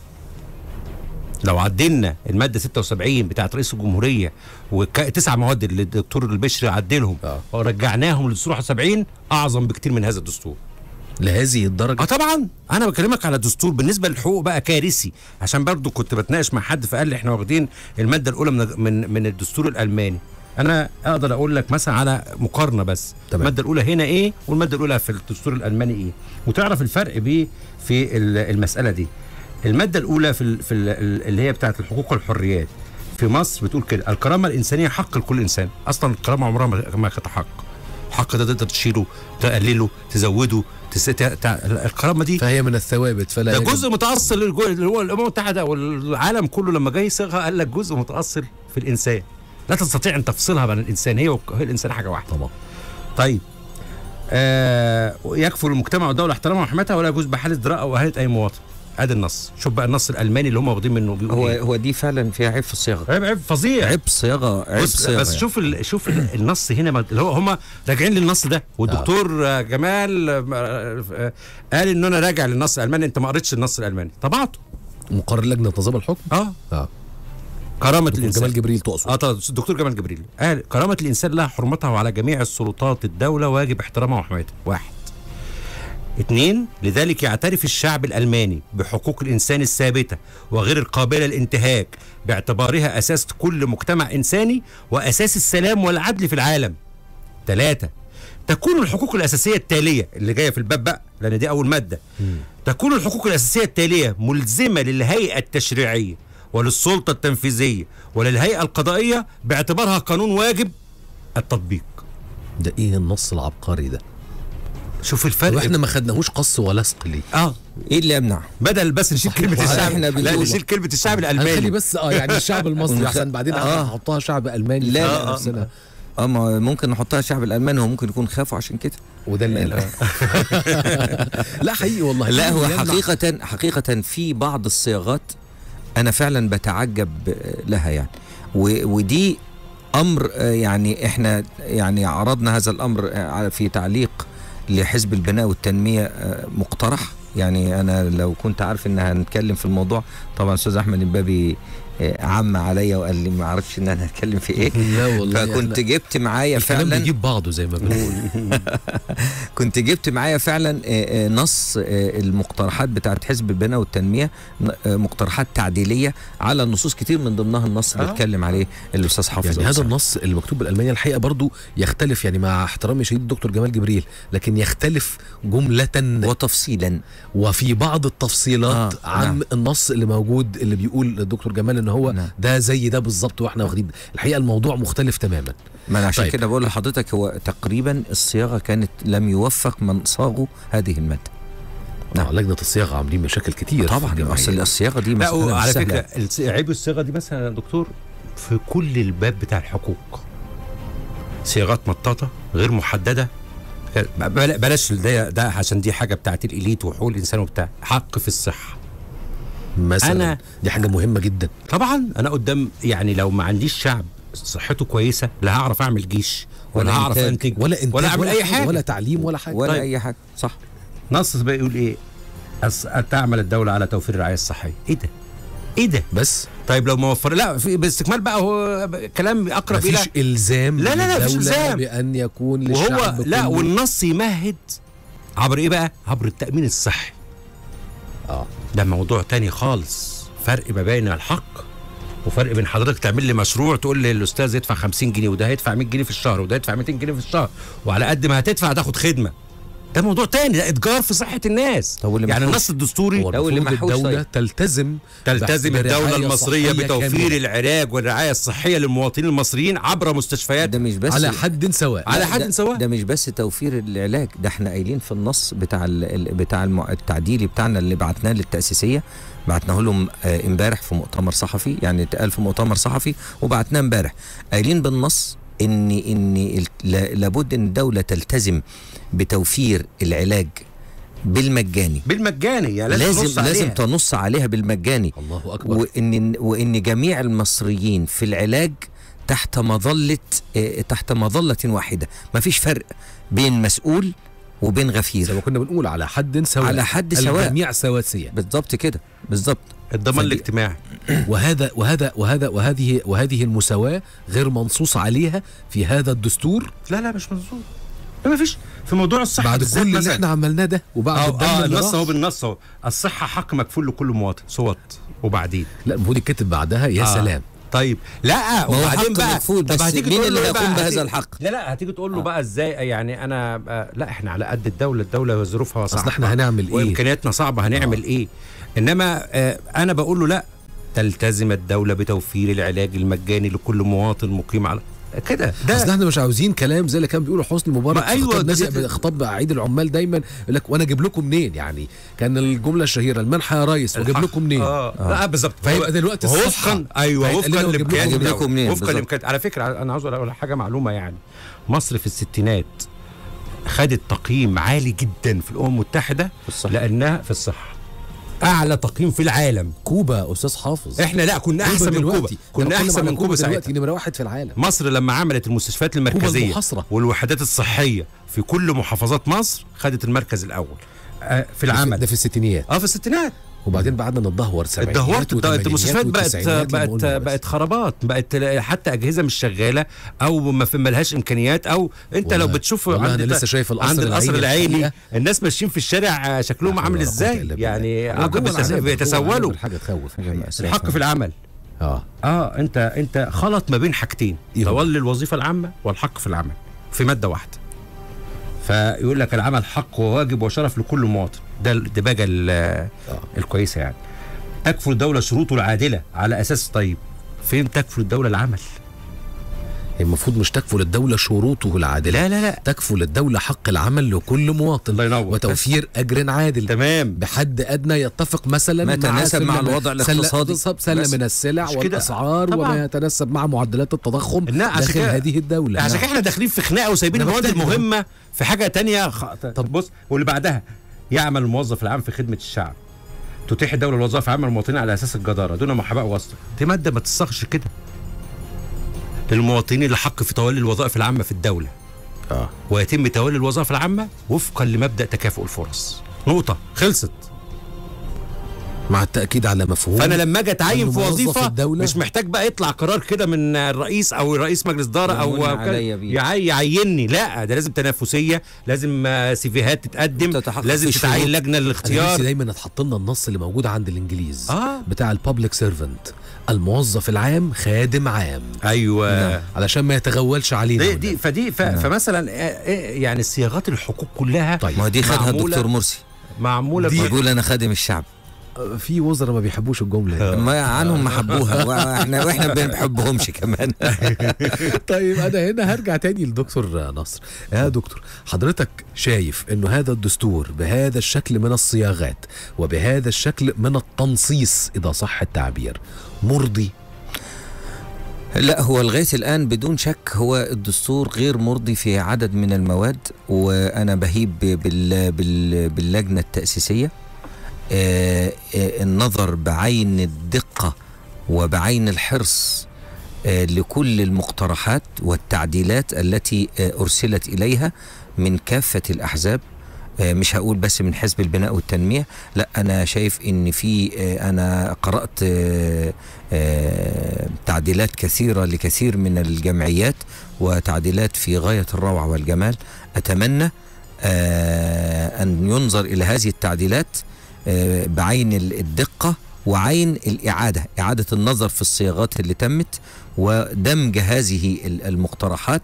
لو عدلنا الماده ستة وسبعين بتاعت رئيس الجمهوريه وتسع مواد اللي الدكتور البشري عدلهم آه. ورجعناهم للدستور واحد وسبعين اعظم بكتير من هذا الدستور. لهذه الدرجه. اه طبعا انا بكلمك على دستور بالنسبه للحقوق بقى كارثي. عشان برضو كنت بتناقش مع حد فقال لي احنا واخدين الماده الاولى من من, من الدستور الالماني. انا اقدر اقول لك مثلا على مقارنه بس. تمام. الماده الاولى هنا ايه والماده الاولى في الدستور الالماني ايه، وتعرف الفرق بيه في ال- المساله دي. الماده الاولى في ال في ال اللي هي بتاعت الحقوق والحريات في مصر بتقول كده: الكرامه الانسانيه حق لكل انسان. اصلا الكرامه عمرها ما ما كانت حق. الحق ده تقدر تشيله، تقلله، تزوده، تس... ت... ت... الكرامه دي فهي من الثوابت، فلا ده يجب- جزء متاصل للجو- اللي هو الامم المتحده والعالم كله لما جاي يصيغها قال لك جزء متاصل في الانسان، لا تستطيع ان تفصلها عن الانسان. هي وك- هي الانسان حاجه واحده. طبعا. طيب آه يكفل المجتمع والدوله احترامها وحمايتها ولا يجوز بحال ازدراء او اهانه اي مواطن. ادي النص. شوف بقى النص الالماني اللي هم واخدين منه بيقول هو إيه؟ هو دي فعلا فيها عيب في الصياغه، عيب عيب فظيع. عيب صياغه، عيب بص صياغه بس يعني. شوف ال... شوف ال- النص هنا ما- اللي هو هم راجعين للنص ده، والدكتور آه. جمال آه، آه، قال ان انا راجع للنص الالماني. انت ما قريتش النص الالماني، طبعته. مقرر لجنه نظام الحكم. اه اه كرامه دكتور الانسان. جمال جبريل تقصد. اه طبعا الدكتور جمال جبريل قال كرامه الانسان لها حرمتها وعلى جميع السلطات الدوله واجب احترامها وحمايتها. واحد. اثنين، لذلك يعترف الشعب الألماني بحقوق الإنسان الثابتة وغير القابلة للانتهاك باعتبارها أساس كل مجتمع إنساني وأساس السلام والعدل في العالم. ثلاثة، تكون الحقوق الأساسية التالية اللي جاية في الباب بقى لأن دي أول مادة. تكون الحقوق الأساسية التالية ملزمة للهيئة التشريعية وللسلطة التنفيذية وللهيئة القضائية باعتبارها قانون واجب التطبيق. ده ايه النص العبقري ده؟ شوف الفرق. واحنا ما خدناهوش قص ولصق ليه؟ اه ايه اللي يمنع؟ بدل بس نشيل كلمة وإحنا الشعب، لا بنقول- نشيل كلمة الشعب الألماني. هنخلي بس اه يعني الشعب المصري ونخ- عشان بعدين آه. نحطها شعب الماني. لا، في لا. نفسنا. اه ما ممكن نحطها الشعب الالماني، هو ممكن يكون خافوا عشان كده. وده اللي قاله. لا حقيقي والله. لا هو يمنع. حقيقة حقيقة في بعض الصياغات أنا فعلا بتعجب لها يعني، و- ودي أمر آه، يعني إحنا يعني عرضنا هذا الأمر آه، في تعليق لحزب البناء والتنمية آه، مقترح. يعني أنا لو كنت عارف إن هنتكلم في الموضوع طبعا أستاذ أحمد البابي آه، عم عليا وقال لي ما عرفش إن أنا هتكلم في إيه. لا والله فكنت إحنا- جبت معايا الكلام فعلا بيجيب بعضه زي ما بنقول. كنت جبت معايا فعلا آه، آه، نص آه، المقترحات بتاعت حزب البناء والتنمية، ن- آه، مقترحات تعديلية على النصوص كتير من ضمنها النص اللي آه. اتكلم عليه الأستاذ حافظ يعني أبو هذا سعد. النص اللي مكتوب بالالمانيه الحقيقه برضو يختلف، يعني مع احترامي شديد الدكتور جمال جبريل، لكن يختلف جمله وتفصيلا وفي بعض التفصيلات آه، عن نعم. النص اللي موجود اللي بيقول الدكتور جمال ان هو نعم. ده زي ده بالظبط واحنا واخدين. الحقيقه الموضوع مختلف تماما. ما أنا عشان طيب. كده بقول لحضرتك هو تقريبا الصياغة كانت لم يوفق من صاغوا هذه المادة. نعم. نعم. لجنه الصياغه عاملين مشاكل كتير في طبعا الجمعية. أصل الصياغة دي لا مسألة مش وعلى سهلة. فكره الس- عيب الصيغه دي مثلا يا دكتور في كل الباب بتاع الحقوق صياغات مطاطه غير محدده. بل- بلاش ده, ده عشان دي حاجه بتاعت الاليت وحقوق الانسان وبتاع. حق في الصحه مثلا أنا- دي حاجه مهمه جدا. طبعا انا قدام يعني لو ما عنديش شعب صحته كويسه لا هعرف اعمل جيش ولا, ولا هعرف إنتاج. انتج ولا انتاج ولا اعمل اي حاجه. ولا تعليم ولا حاجه. ولا طيب. أي حاجة صح. نص بقى يقول ايه؟ أس- تعمل الدوله على توفير الرعايه الصحيه. ايه ده؟ ايه ده؟ بس طيب لو ما وفر لا في باستكمال بقى هو كلام اقرب الى مفيش الزام لا، لا، لا، مفيش للدولة إلزام. بان يكون للشعب وهو لا كله. والنص يمهد عبر ايه بقى؟ عبر التامين الصحي. اه ده موضوع تاني خالص. فرق ما بين الحق وفرق بين حضرتك تعمل لي مشروع تقول لي الاستاذ يدفع خمسين جنيه وده هيدفع مية جنيه في الشهر وده يدفع ميتين جنيه في الشهر وعلى قد ما هتدفع هتاخد خدمه. ده موضوع تاني، ده اتجار في صحه الناس. يعني النص الدستوري هو لو اللي المفروض محوش الدولة طيب. تلتزم تلتزم الدولة برعاية المصرية صحية بتوفير كاملة. العلاج والرعاية الصحية للمواطنين المصريين عبر مستشفيات ده مش بس على حد سواء. على لا، حد ده- سواء. ده مش بس توفير العلاج، ده احنا قايلين في النص بتاع ال- ال- بتاع الم- التعديلي بتاعنا اللي بعتناه للتأسيسية، بعتناه لهم آه، امبارح في مؤتمر صحفي، يعني اتقال في مؤتمر صحفي وبعتناه امبارح، قايلين بالنص ان ان ال- لا- لابد ان الدولة تلتزم بتوفير العلاج بالمجاني، بالمجاني، يعني لازم لازم نص عليها. لازم تنص عليها بالمجاني، الله أكبر. وان وان جميع المصريين في العلاج تحت مظله آه، تحت مظله واحده، ما فيش فرق بين مسؤول وبين زي ما غفير، كنا بنقول على حد سواء، على حد سواء. الجميع سواسية. بالضبط كده، بالضبط. الضمان فدي- الاجتماعي. وهذا وهذا وهذا وهذه وهذه المساواة غير منصوص عليها في هذا الدستور لا لا مش منظور، ما فيش في موضوع الصحة بعد بالذات كل اللي مثلاً. احنا عملناه ده وبعد اه الدم اه اللي النص راح. اهو بالنص اهو، الصحة حق مكفول لكل مواطن صوت وبعدين. لا المفروض يتكتب بعدها يا آه. سلام. طيب لا ما هو وبعدين حق بقى مكفول، طب بس هتيجي مين تقول اللي له إيه هيقوم بقى؟ بهذا هتيجي- الحق؟ لا لا هتيجي تقول له بقى ازاي، يعني انا آه، لا احنا على قد الدوله، الدوله ظروفها صعبه، اصل احنا هنعمل ايه؟ وامكانياتنا صعبه، هنعمل ايه؟ انما آه انا بقول له لا، تلتزم الدوله بتوفير العلاج المجاني لكل مواطن مقيم على كده. اصل ده احنا مش عاوزين كلام زي اللي كان بيقوله حسني مبارك ما في أيوة، خطاب نازل ده- خطاب عيد العمال، دايما يقول لك وانا اجيب لكم منين؟ يعني كان الجمله الشهيره المنحه يا ريس واجيب الحق- لكم منين؟ اه, آه. لا بالظبط. فيبقى دلوقتي وهو الصحة وفقا ايوه هيتقال لنا وفقا ونجيب لكم لامكانيات منين؟ نجيب لكم منين؟ وفقا بالظبط. لامكانيات. على فكره انا عاوز اقول حاجه معلومه، يعني مصر في الستينات خدت تقييم عالي جدا في الامم المتحده الصحة. لانها في الصحه اعلى تقييم في العالم. كوبا استاذ حافظ، احنا لا كنا احسن من كوبا، دلوقتي. كنا بنتكلم احسن على من كوبا دلوقتي ساعتها. نمره واحد في العالم. مصر لما عملت المستشفيات المركزيه المحاصرة. والوحدات الصحيه في كل محافظات مصر خدت المركز الاول آه، في العمل. ده في الستينيات، اه في الستينات وبعدين بعدنا نتدهور سبعينيات اتدهورت. وثمانينات المستشفيات بقت وتسعينات لما بقت قلنا بس. بقت خرابات، بقت حتى اجهزه مش شغاله او ما في ملهاش امكانيات، او انت لو والله- بتشوف والله عند أنا لسه شايف القصر عند القصر العيني العيني الحقيقة. الناس ماشيين في الشارع شكلهم عامل ازاي، يعني هو آه، جوه بيتس- العنابر، جوه بيتسولوا. العنابر حاجه تخوف الحقيقة. الحق في العمل. اه اه انت انت خلط ما بين حاجتين، إيه هو؟ تولي الوظيفه العامه والحق في العمل في ماده واحده. فيقول لك العمل حق وواجب وشرف لكل مواطن، ده الدباجه ال- الكويسه يعني. تكفل الدوله شروطه العادله على اساس طيب، فين تكفل الدوله العمل؟ هي المفروض مش تكفل الدولة شروطه العادلة، لا لا لا تكفل الدولة حق العمل لكل مواطن، الله ينور. وتوفير أجر عادل تمام. بحد أدنى يتفق مثلا ما يتناسب مع سلة- الوضع الاقتصادي. سلة, سلة بس. من السلع مش كده. والأسعار طبعا. وما يتناسب مع معدلات التضخم لا، عشان داخل كده- هذه الدولة. عشان نعم. كده احنا داخلين في خناقه وسايبين أنا المواد بفتهم. المهمه في حاجه تانية خ... طب بص، واللي بعدها يعمل الموظف العام في خدمه الشعب، تتيح الدوله الوظائف العامه للمواطنين على اساس الجداره دون محاباه واسطه. دي ماده ما تصغش كده للمواطنين الحق في تولي الوظائف العامه في الدوله، آه. ويتم تولي الوظائف العامه وفقا لمبدا تكافؤ الفرص. نقطه، خلصت. مع التأكيد على مفهوم. فانا لما اجي اتعين إنه في موظف وظيفه الدولة مش محتاج بقى يطلع قرار كده من الرئيس او رئيس مجلس اداره او يمن أو كده عليا بيه. يعي- يعيني، لا ده لازم تنافسيه، لازم آه، سيفيهات تتقدم، تتحقق لازم في تتعين الشروط. لجنه أنا للاختيار. نفسي دايما اتحط لنا النص اللي موجود عند الإنجليز آه. بتاع البابليك سيرفنت، الموظف العام خادم عام، ايوه علشان ما يتغولش علينا. دي, دي فدي ف فمثلا آه، آه، يعني صياغات الحقوق كلها طيب. ما هو دي خدها معمولة- الدكتور مرسي، معموله دي- ب- بيقول انا خادم الشعب. في وزراء ما بيحبوش الجملة دي. ما عنهم ما حبوها، واحنا واحنا ما بنحبهمش كمان. طيب انا هنا هرجع تاني لدكتور نصر. يا دكتور، حضرتك شايف انه هذا الدستور بهذا الشكل من الصياغات وبهذا الشكل من التنصيص اذا صح التعبير مرضي؟ لا، هو لغاية الآن بدون شك هو الدستور غير مرضي في عدد من المواد، وأنا بهيب بال بال باللجنة التأسيسية آه، آه، النظر بعين الدقة وبعين الحرص آه، لكل المقترحات والتعديلات التي آه، أرسلت إليها من كافة الأحزاب. آه، مش هقول بس من حزب البناء والتنمية، لا أنا شايف إن في آه، أنا قرأت آه، آه، تعديلات كثيرة لكثير من الجمعيات وتعديلات في غاية الروعة والجمال. أتمنى آه، أن ينظر إلى هذه التعديلات آه، بعين الدقة وعين الإعادة، إعادة النظر في الصياغات اللي تمت ودمج هذه المقترحات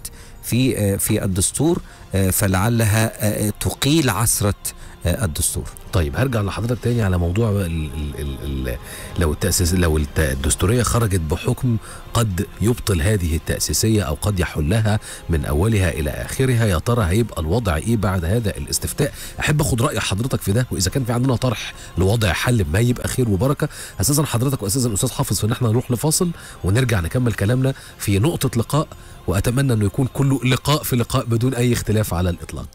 في في الدستور، فلعلها تقيل عثرة الدستور. طيب هرجع لحضرتك تاني على موضوع ال ال ال ال لو التأسيس لو الدستورية خرجت بحكم قد يبطل هذه التأسيسية أو قد يحلها من أولها إلى آخرها، يا ترى هيبقى الوضع إيه بعد هذا الاستفتاء؟ أحب أخد رأي حضرتك في ده، وإذا كان في عندنا طرح لوضع حل ما يبقى خير وبركة. أساسا حضرتك وأساسا أستاذ حافظ في إن احنا نروح لفاصل ونرجع نكمل كلامنا في نقطة لقاء، وأتمنى أنه يكون كله لقاء في لقاء بدون أي اختلاف على الإطلاق.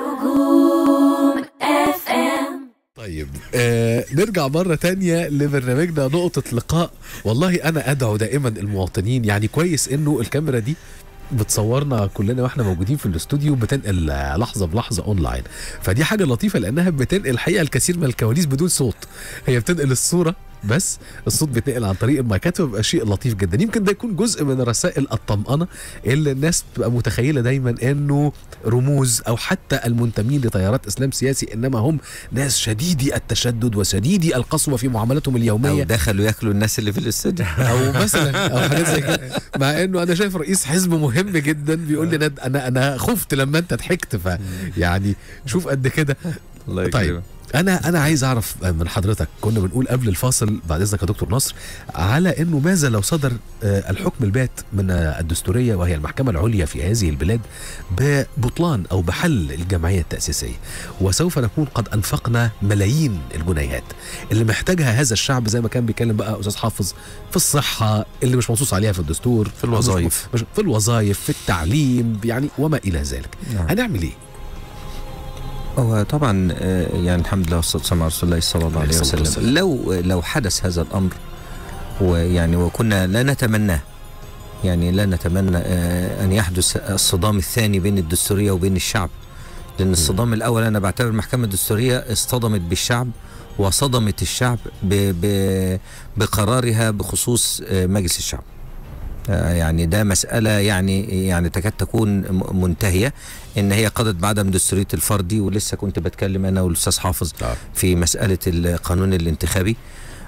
طيب آه نرجع مرة تانية لبرنامجنا نقطة لقاء. والله أنا أدعو دائما المواطنين، يعني كويس إنه الكاميرا دي بتصورنا كلنا واحنا موجودين في الاستوديو، بتنقل لحظة بلحظة اونلاين، فدي حاجة لطيفة لأنها بتنقل الحقيقة الكثير من الكواليس بدون صوت. هي بتنقل الصورة بس، الصوت بيتنقل عن طريق المايكات، وبيبقى شيء لطيف جدا. يمكن ده يكون جزء من رسائل الطمأنة اللي الناس بتبقى متخيلة دايما انه رموز او حتى المنتمين لتيارات اسلام سياسي انما هم ناس شديدي التشدد وشديدي القسوة في معاملتهم اليومية، او دخلوا ياكلوا الناس اللي في الاستوديو او مثلا او حاجات زي كده. مع انه انا شايف رئيس حزب مهم جدا بيقول لي انا انا خفت لما انت ضحكت، فيعني شوف قد كده. طيب انا انا عايز اعرف من حضرتك، كنا بنقول قبل الفاصل بعد اذنك يا دكتور نصر على انه ماذا لو صدر الحكم البات من الدستوريه وهي المحكمه العليا في هذه البلاد ببطلان او بحل الجمعيه التاسيسيه، وسوف نكون قد انفقنا ملايين الجنيهات اللي محتاجها هذا الشعب، زي ما كان بيتكلم بقى استاذ حافظ، في الصحه اللي مش منصوص عليها في الدستور، في الوظائف في الوظائف في التعليم يعني وما الى ذلك. نعم. هنعمل ايه؟ هو طبعا يعني الحمد لله والصلاة والسلام على رسول الله صلى الله عليه وسلم. لو لو حدث هذا الامر ويعني وكنا لا نتمناه، يعني لا نتمنى ان يحدث الصدام الثاني بين الدستوريه وبين الشعب، لان الصدام الاول انا بعتبر المحكمه الدستوريه اصطدمت بالشعب وصدمت الشعب بقرارها بخصوص مجلس الشعب. يعني ده مسألة يعني يعني تكاد تكون منتهية، ان هي قضت بعدم دستورية الفردي، ولسه كنت بتكلم انا والاستاذ حافظ في مسألة القانون الانتخابي.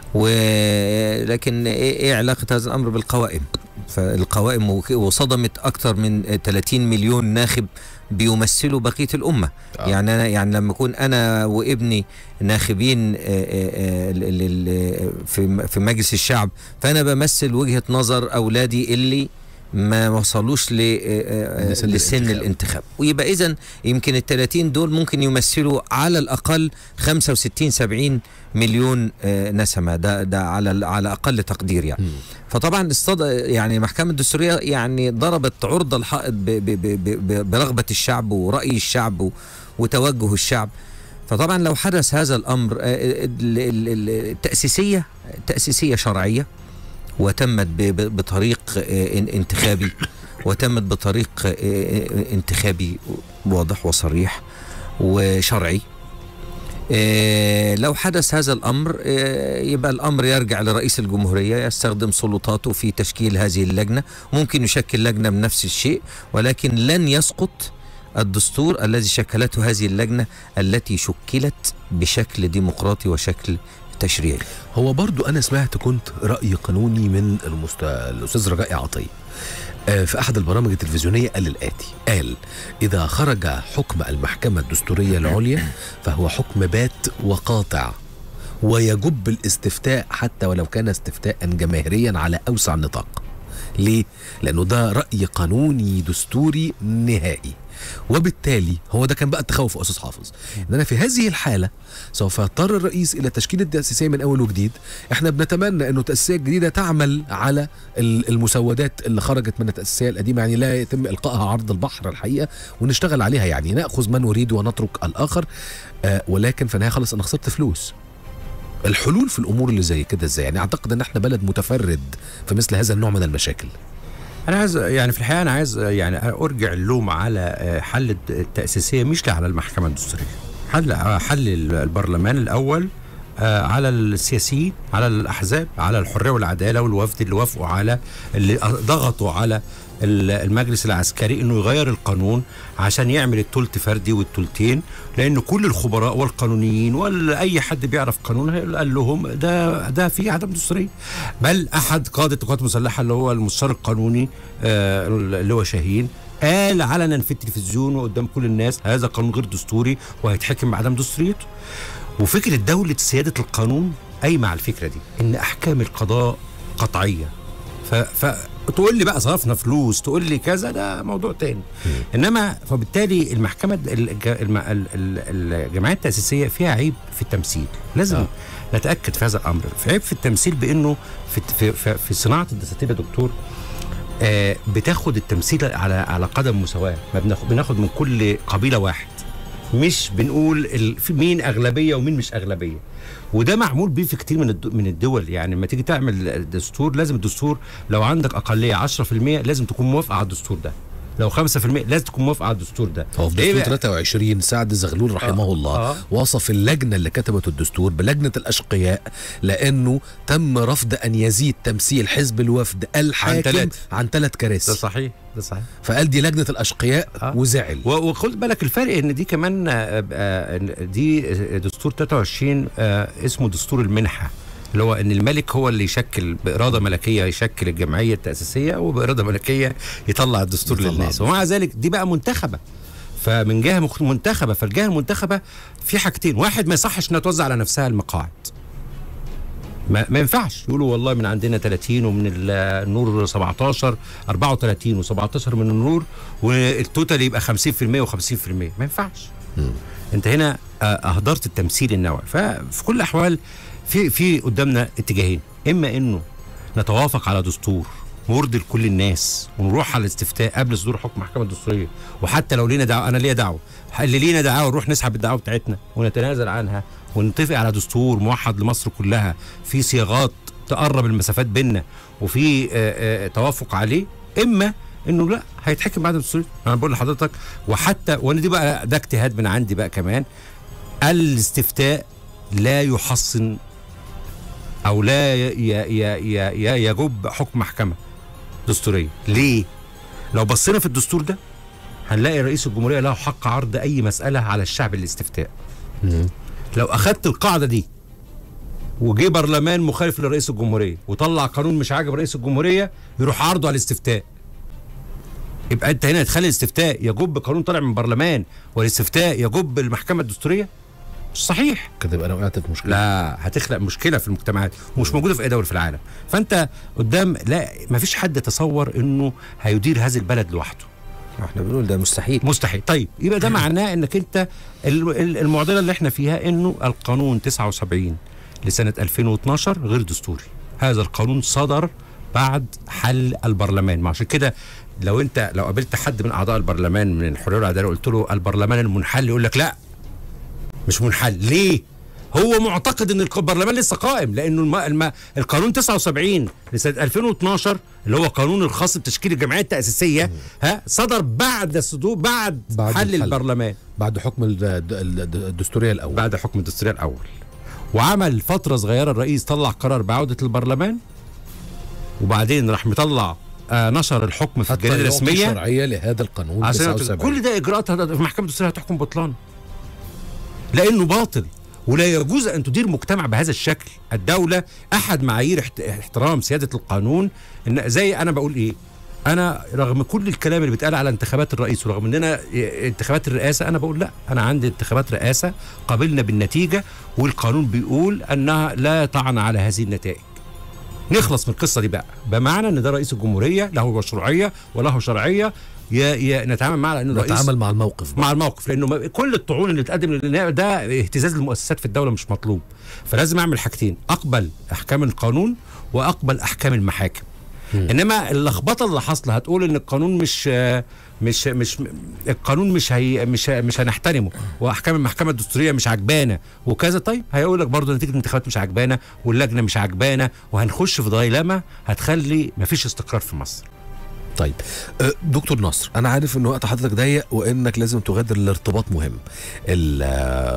ولكن ايه علاقة هذا الامر بالقوائم؟ فالقوائم وصدمت اكثر من ثلاثين مليون ناخب بيمثلوا بقية الأمة. آه. يعني أنا يعني لما أكون أنا وابني ناخبين في في مجلس الشعب، فأنا بمثل وجهة نظر أولادي اللي ما وصلوش لسن الانتخاب، ويبقى إذن يمكن الثلاثين دول ممكن يمثلوا على الأقل خمسة وستين سبعين مليون نسمة، ده ده على على أقل تقدير يعني. م. فطبعا استض... يعني المحكمة الدستورية يعني ضربت عرض الحائط ب... ب... ب... برغبة الشعب ورأي الشعب وتوجه الشعب. فطبعا لو حدث هذا الأمر، التأسيسية تأسيسية شرعية وتمت بطريق انتخابي وتمت بطريق انتخابي واضح وصريح وشرعي. إيه لو حدث هذا الأمر، إيه يبقى الأمر يرجع لرئيس الجمهورية يستخدم سلطاته في تشكيل هذه اللجنة. ممكن يشكل لجنة بنفس الشيء، ولكن لن يسقط الدستور الذي شكلته هذه اللجنة التي شكلت بشكل ديمقراطي وشكل تشريعي. هو برضو أنا سمعت كنت رأي قانوني من المست... الأستاذ رجاء عطية في أحد البرامج التلفزيونية قال الآتي، قال إذا خرج حكم المحكمة الدستورية العليا فهو حكم بات وقاطع ويجب الاستفتاء حتى ولو كان استفتاء جماهيريا على أوسع نطاق. ليه؟ لأنه ده رأي قانوني دستوري نهائي، وبالتالي هو ده كان بقى التخوف يا أستاذ حافظ، ان انا في هذه الحاله سوف يضطر الرئيس الى تشكيل التاسيسيه من اول وجديد. احنا بنتمنى انه التاسيسيه الجديده تعمل على المسودات اللي خرجت من التاسيسيه القديمه، يعني لا يتم القائها عرض البحر الحقيقه، ونشتغل عليها، يعني ناخذ من نريد ونترك الاخر. آه ولكن في النهايه خلص انا خسرت فلوس. الحلول في الامور اللي زي كده ازاي؟ يعني اعتقد ان احنا بلد متفرد في مثل هذا النوع من المشاكل. أنا عايز يعني في الحقيقة أنا عايز يعني أرجع اللوم على حل التأسيسية مش على المحكمة الدستورية، حل حل البرلمان الأول على السياسيين، على الأحزاب، على الحرية والعدالة والوفد اللي وافقوا على اللي ضغطوا على المجلس العسكري انه يغير القانون عشان يعمل الثلث فردي والثلثين، لان كل الخبراء والقانونيين ولا اي حد بيعرف قانون قال لهم ده ده في عدم دستوريه. بل احد قاده القوات المسلحه اللي هو المستشار القانوني آه اللي هو شاهين قال علنا في التلفزيون وقدام كل الناس هذا قانون غير دستوري وهيتحكم بعدم دستوريته. وفكره دوله سياده القانون قايمه على الفكره دي، ان احكام القضاء قطعيه. ف, ف تقول لي بقى صرفنا فلوس، تقول لي كذا، ده موضوع تاني. انما فبالتالي المحكمه الجمعيه التاسيسيه فيها عيب في التمثيل، لازم آه. نتاكد في هذا الامر. في عيب في التمثيل بانه في في, في, في صناعه الدساتير يا دكتور آه بتاخد التمثيل على على قدم مساواه، ما بناخد بناخد من كل قبيله واحد، مش بنقول مين اغلبيه ومين مش اغلبيه. وده معمول بيه في كتير من من الدول. يعني لما تيجي تعمل دستور لازم الدستور لو عندك اقليه عشرة في المية لازم تكون موافقه على الدستور ده، لو خمسة في المية لازم تكون موافقه على الدستور ده. هو في دستور ثلاثة وعشرين سعد زغلول رحمه آه. الله آه. وصف اللجنه اللي كتبت الدستور بلجنه الاشقياء، لانه تم رفض ان يزيد تمثيل حزب الوفد الحاكم عن ثلاث كراسي. ده صحيح، ده صحيح. فقال دي لجنه الاشقياء آه. وزعل. وخد بالك الفرق ان دي كمان دي دستور ثلاثة وعشرين اسمه دستور المنحه، اللي هو ان الملك هو اللي يشكل باراده ملكيه يشكل الجمعيه التاسيسيه، وباراده ملكيه يطلع الدستور يطلع للناس. ومع ذلك دي بقى منتخبه، فمن جهه منتخبه، فالجهه المنتخبه في حاجتين، واحد ما يصحش انها توزع على نفسها المقاعد، ما, ما ينفعش يقولوا والله من عندنا ثلاثين ومن النور سبعتاشر أربعة وثلاثين و17 من النور والتوتال يبقى خمسين في المية و50 في المية، ما ينفعش. م. انت هنا اهدرت التمثيل النوعي. ففي كل الاحوال في في قدامنا اتجاهين، اما انه نتوافق على دستور مرضي لكل الناس ونروح على الاستفتاء قبل صدور حكم محكمه دستوريه، وحتى لو لينا دعوه، انا ليا دعوه، اللي لينا دعوه نروح نسحب الدعوه بتاعتنا ونتنازل عنها ونتفق على دستور موحد لمصر كلها في صياغات تقرب المسافات بيننا وفي آآ آآ توافق عليه، اما انه لا هيتحكم بعد الدستور. انا بقول لحضرتك، وحتى وانا دي بقى ده اجتهاد من عندي بقى كمان، الاستفتاء لا يحصن او لا يجب حكم محكمه دستوريه. ليه؟ لو بصينا في الدستور ده هنلاقي رئيس الجمهوريه له حق عرض اي مساله على الشعب الاستفتاء. لو اخذت القاعده دي وجي برلمان مخالف لرئيس الجمهوريه وطلع قانون مش عاجب رئيس الجمهوريه يروح عرضه على الاستفتاء، يبقى انت هنا تخلي الاستفتاء يجب قانون طالع من برلمان والاستفتاء يجب المحكمه الدستوريه؟ مش صحيح. كده يبقى انا وقعت في مشكله. لا، هتخلق مشكله في المجتمعات ومش موجوده في اي دوله في العالم. فانت قدام لا، ما فيش حد تصور انه هيدير هذا البلد لوحده. احنا بنقول ده مستحيل. مستحيل. طيب يبقى ده معناه انك انت المعضله اللي احنا فيها انه القانون تسعة وسبعين لسنه ألفين واثناشر غير دستوري. هذا القانون صدر بعد حل البرلمان. عشان كده لو انت لو قابلت حد من اعضاء البرلمان من الحريه والعداله وقلت له البرلمان المنحل، يقول لك لا مش منحل. ليه؟ هو معتقد ان البرلمان لسه قائم، لانه الم... الم... القانون تسعة وسبعين لسنه ألفين واثناشر اللي هو قانون الخاص بتشكيل الجمعيه التاسيسيه ها صدر بعد صدور بعد, بعد حل الحل. البرلمان بعد حكم الدستوريه الاول بعد حكم الدستوريه الاول وعمل فتره صغيره الرئيس طلع قرار بعوده البرلمان، وبعدين راح مطلع آه نشر الحكم في الجريده الرسميه شرعيه لهذا القانون تسعة وسبعين. كل ده اجراءات في محكمه الدستوريه هتحكم بطلان لانه باطل، ولا يجوز ان تدير مجتمع بهذا الشكل. الدوله احد معايير احترام سياده القانون ان زي انا بقول ايه، انا رغم كل الكلام اللي بيتقال على انتخابات الرئيس ورغم اننا انتخابات الرئاسه، انا بقول لا، انا عندي انتخابات رئاسه قابلنا بالنتيجه والقانون بيقول انها لا طعن على هذه النتائج. نخلص من القصه دي بقى، بمعنى ان ده رئيس الجمهوريه له مشروعيه وله شرعيه، يا يا نتعامل معه لانه رئيس، نتعامل مع الموقف مع الموقف لانه كل الطعون اللي بتقدم للنائب ده اهتزاز المؤسسات في الدوله مش مطلوب. فلازم اعمل حاجتين، اقبل احكام القانون واقبل احكام المحاكم. م. انما اللخبطه اللي حاصله هتقول ان القانون مش مش مش القانون مش هي مش مش هنحترمه واحكام المحكمه الدستوريه مش عجبانه وكذا. طيب هيقول لك برضه نتيجه الانتخابات مش عجبانه واللجنه مش عجبانه، وهنخش في دايلاما هتخلي مفيش استقرار في مصر. طيب دكتور نصر، انا عارف ان وقت حضرتك ضيق وانك لازم تغادر الارتباط مهم.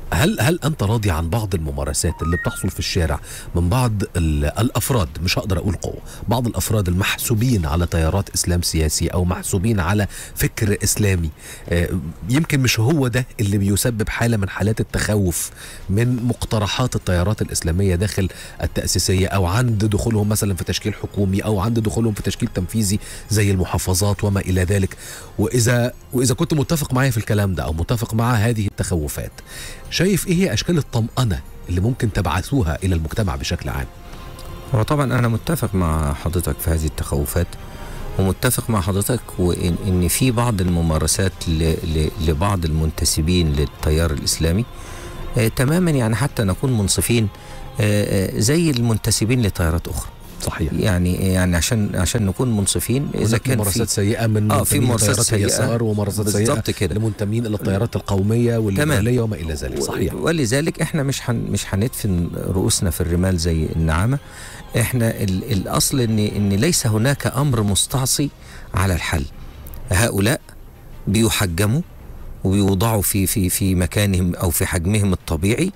هل هل انت راضي عن بعض الممارسات اللي بتحصل في الشارع من بعض الافراد، مش هقدر اقول قوه، بعض الافراد المحسوبين على تيارات اسلام سياسي او محسوبين على فكر اسلامي، يمكن مش هو ده اللي بيسبب حاله من حالات التخوف من مقترحات التيارات الاسلاميه داخل التاسيسيه، او عند دخولهم مثلا في تشكيل حكومي، او عند دخولهم في تشكيل تنفيذي زي المحافظات وما الى ذلك؟ واذا واذا كنت متفق معايا في الكلام ده او متفق مع هذه التخوفات، شايف ايه هي اشكال الطمأنة اللي ممكن تبعثوها الى المجتمع بشكل عام؟ هو طبعا انا متفق مع حضرتك في هذه التخوفات، ومتفق مع حضرتك وان ان في بعض الممارسات ل ل لبعض المنتسبين للتيار الاسلامي آه تماما، يعني حتى نكون منصفين آه آه زي المنتسبين لتيارات اخرى. صحيح. يعني يعني عشان عشان نكون منصفين، اذا كان ممارسات سيئه من اه في ممارسات سيئه اليسار وممارسات سيئه لمنتمين الى التيارات القوميه والليبراليه وما الى ذلك. صحيح. ولذلك احنا مش حن مش هندفن رؤوسنا في الرمال زي النعامه. احنا ال الاصل ان ان ليس هناك امر مستعصي على الحل. هؤلاء بيحجموا وبيوضعوا في في في مكانهم او في حجمهم الطبيعي،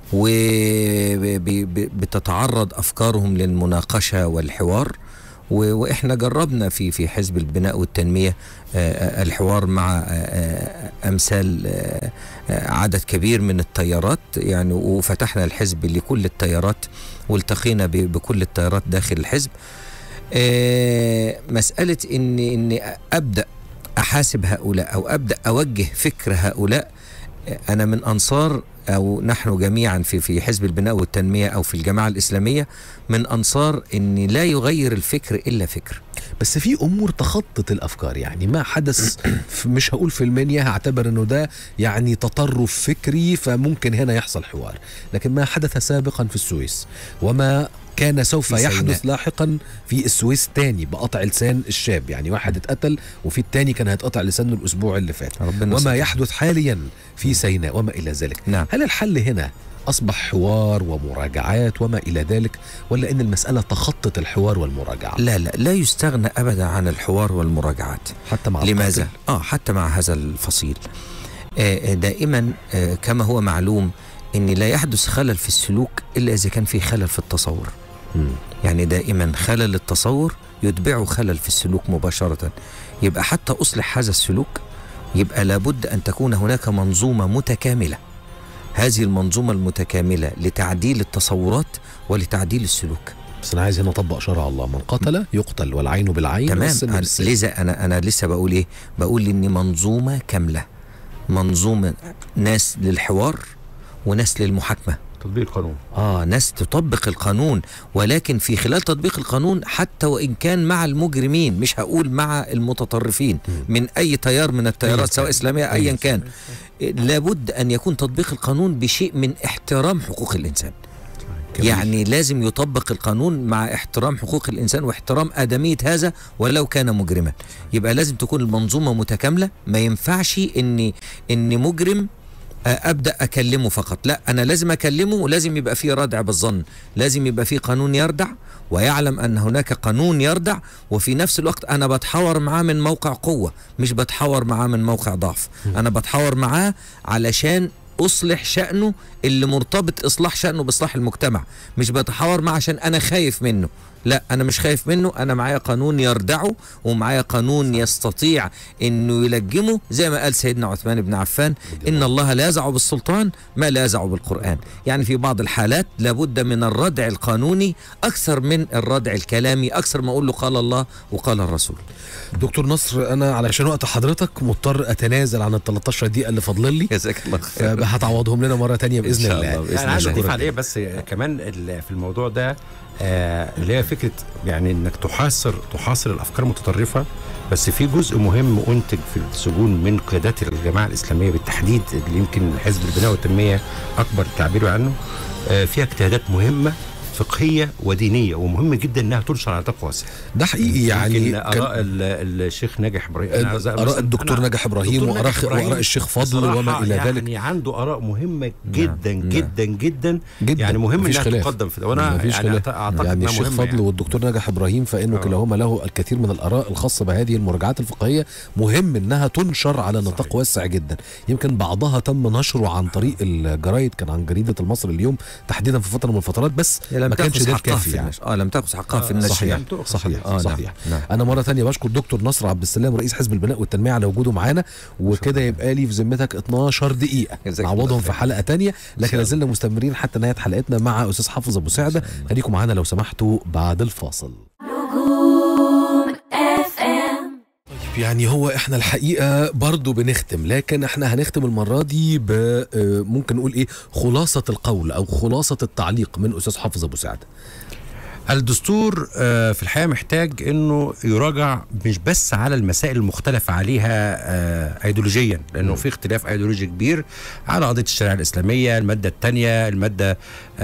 وبتتعرض أفكارهم للمناقشة والحوار، وإحنا جربنا في في حزب البناء والتنمية الحوار مع أمثال عدد كبير من التيارات، يعني وفتحنا الحزب لكل التيارات والتقينا بكل التيارات داخل الحزب. مسألة إن إن أبدأ أحاسب هؤلاء أو أبدأ أوجه فكر هؤلاء، أنا من أنصار، أو نحن جميعا في في حزب البناء والتنمية أو في الجماعة الإسلامية من أنصار أن لا يغير الفكر إلا فكر. بس في أمور تخطط الأفكار، يعني ما حدث مش هقول في المنيا، هعتبر أنه ده يعني تطرف فكري فممكن هنا يحصل حوار، لكن ما حدث سابقا في السويس وما كان سوف يحدث لاحقا في السويس تاني بقطع لسان الشاب، يعني واحد اتقتل وفي التاني كان هيتقطع لسانه الأسبوع اللي فات، وما سبحانه. يحدث حاليا في سيناء وما إلى ذلك. نعم. هل الحل هنا أصبح حوار ومراجعات وما إلى ذلك، ولا إن المسألة تخطت الحوار والمراجعة؟ لا لا لا يستغنى أبدا عن الحوار والمراجعات حتى مع لماذا؟ القاتل. آه حتى مع هذا الفصيل آه دائما آه كما هو معلوم إن لا يحدث خلل في السلوك إلا إذا كان في خلل في التصور. م. يعني دائما خلل التصور يتبعه خلل في السلوك مباشرة. يبقى حتى أصلح هذا السلوك يبقى لابد أن تكون هناك منظومة متكاملة، هذه المنظومة المتكاملة لتعديل التصورات ولتعديل السلوك. بس أنا عايز هنا أطبق شرع الله، من قتل يقتل والعين بالعين. تمام. لذا أنا أنا لسه بقول إيه؟ بقول إن منظومة كاملة، منظومة ناس للحوار وناس للمحاكمة، تطبيق القانون. آه ناس تطبق القانون، ولكن في خلال تطبيق القانون حتى وإن كان مع المجرمين، مش هقول مع المتطرفين من أي تيار من التيارات سواء إسلامية أيا كان، لابد أن يكون تطبيق القانون بشيء من احترام حقوق الإنسان. يعني لازم يطبق القانون مع احترام حقوق الإنسان واحترام آدمية هذا ولو كان مجرما. يبقى لازم تكون المنظومة متكاملة، ما ينفعش إن إن مجرم أبدأ أكلمه فقط، لا، أنا لازم أكلمه ولازم يبقى فيه ردع بالظن، لازم يبقى فيه قانون يردع ويعلم أن هناك قانون يردع، وفي نفس الوقت أنا بتحاور معاه من موقع قوة، مش بتحاور معاه من موقع ضعف. أنا بتحاور معاه علشان أصلح شأنه اللي مرتبط إصلاح شأنه بإصلاح المجتمع، مش بتحاور معاه عشان أنا خايف منه، لا، أنا مش خايف منه، أنا معايا قانون يردعه ومعايا قانون يستطيع إنه يلجمه، زي ما قال سيدنا عثمان بن عفان: إن الله لا يزع بالسلطان ما لا يزع بالقرآن. يعني في بعض الحالات لابد من الردع القانوني أكثر من الردع الكلامي، أكثر ما أقول له قال الله وقال الرسول. دكتور نصر، أنا علشان وقت حضرتك مضطر أتنازل عن ال ثلاثة عشر دقيقة اللي فاضل لي، جزاك الله خير، هتعوضهم لنا مرة تانية بإذن الله. الله. أنا عايز أضيف عليه بس كمان في الموضوع ده آه اللي هي فكرة يعني انك تحاصر تحاصر الافكار المتطرفة، بس في جزء مهم انتج في السجون من قيادات الجماعة الاسلامية بالتحديد، اللي يمكن حزب البناء والتنمية اكبر تعبير عنه. آه فيها اجتهادات مهمة فقهيه ودينيه، ومهم جدا انها تنشر على نطاق واسع. ده حقيقي يعني اراء الشيخ ناجح ابراهيم، اراء الدكتور ناجح ابراهيم واراء واراء الشيخ فضل وما الى ذلك، يعني عنده اراء مهمه جدا نعم. جدا جدا, جدا. يعني مهم انها خلاف. تقدم في ده، وانا يعني اعتقد يعني الشيخ فضل يعني. والدكتور ناجح ابراهيم فانه كلاهما له الكثير من الاراء الخاصه بهذه المراجعات الفقهيه، مهم انها تنشر على نطاق واسع جدا. يمكن بعضها تم نشره عن طريق الجرايد، كان عن جريده المصري اليوم تحديدا في فتره من الفترات، بس ما كانش ده الكافي يعني. اه لم تأخذ حقها في النشر. صحيح صحيح, آه صحيح. نعم. نعم. انا مره ثانيه بشكر دكتور نصر عبد السلام رئيس حزب البناء والتنميه على وجوده معانا، وكده يبقى لي في ذمتك اتناشر دقيقه نعوضهم في حلقه ثانيه، لكن لازلنا مستمرين حتى نهايه حلقتنا مع استاذ حافظ ابو سعده. خليكم معانا لو سمحتوا بعد الفاصل. يعني هو احنا الحقيقه برضو بنختم، لكن احنا هنختم المره دي ب ممكن نقول ايه خلاصه القول او خلاصه التعليق من استاذ حافظ ابو سعده. الدستور في الحقيقه محتاج انه يراجع مش بس على المسائل المختلف عليها ايديولوجيا، لانه في اختلاف ايديولوجي كبير على قضيه الشريعه الاسلاميه، الماده الثانيه، الماده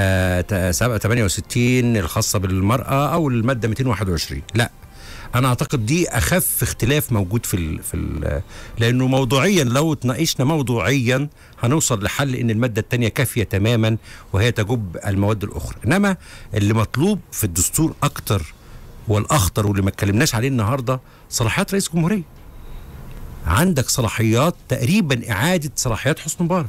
ثمانية وستين الخاصه بالمراه، او الماده مئتين وواحد وعشرين. لا، انا اعتقد دي اخف اختلاف موجود في ال في ال لانه موضوعيا لو اتناقشنا موضوعيا هنوصل لحل ان الماده الثانيه كافيه تماما وهي تجب المواد الاخرى. انما اللي مطلوب في الدستور اكتر والاخطر واللي ما اتكلمناش عليه النهارده صلاحيات رئيس الجمهوريه. عندك صلاحيات تقريبا اعاده صلاحيات حسني مبارك.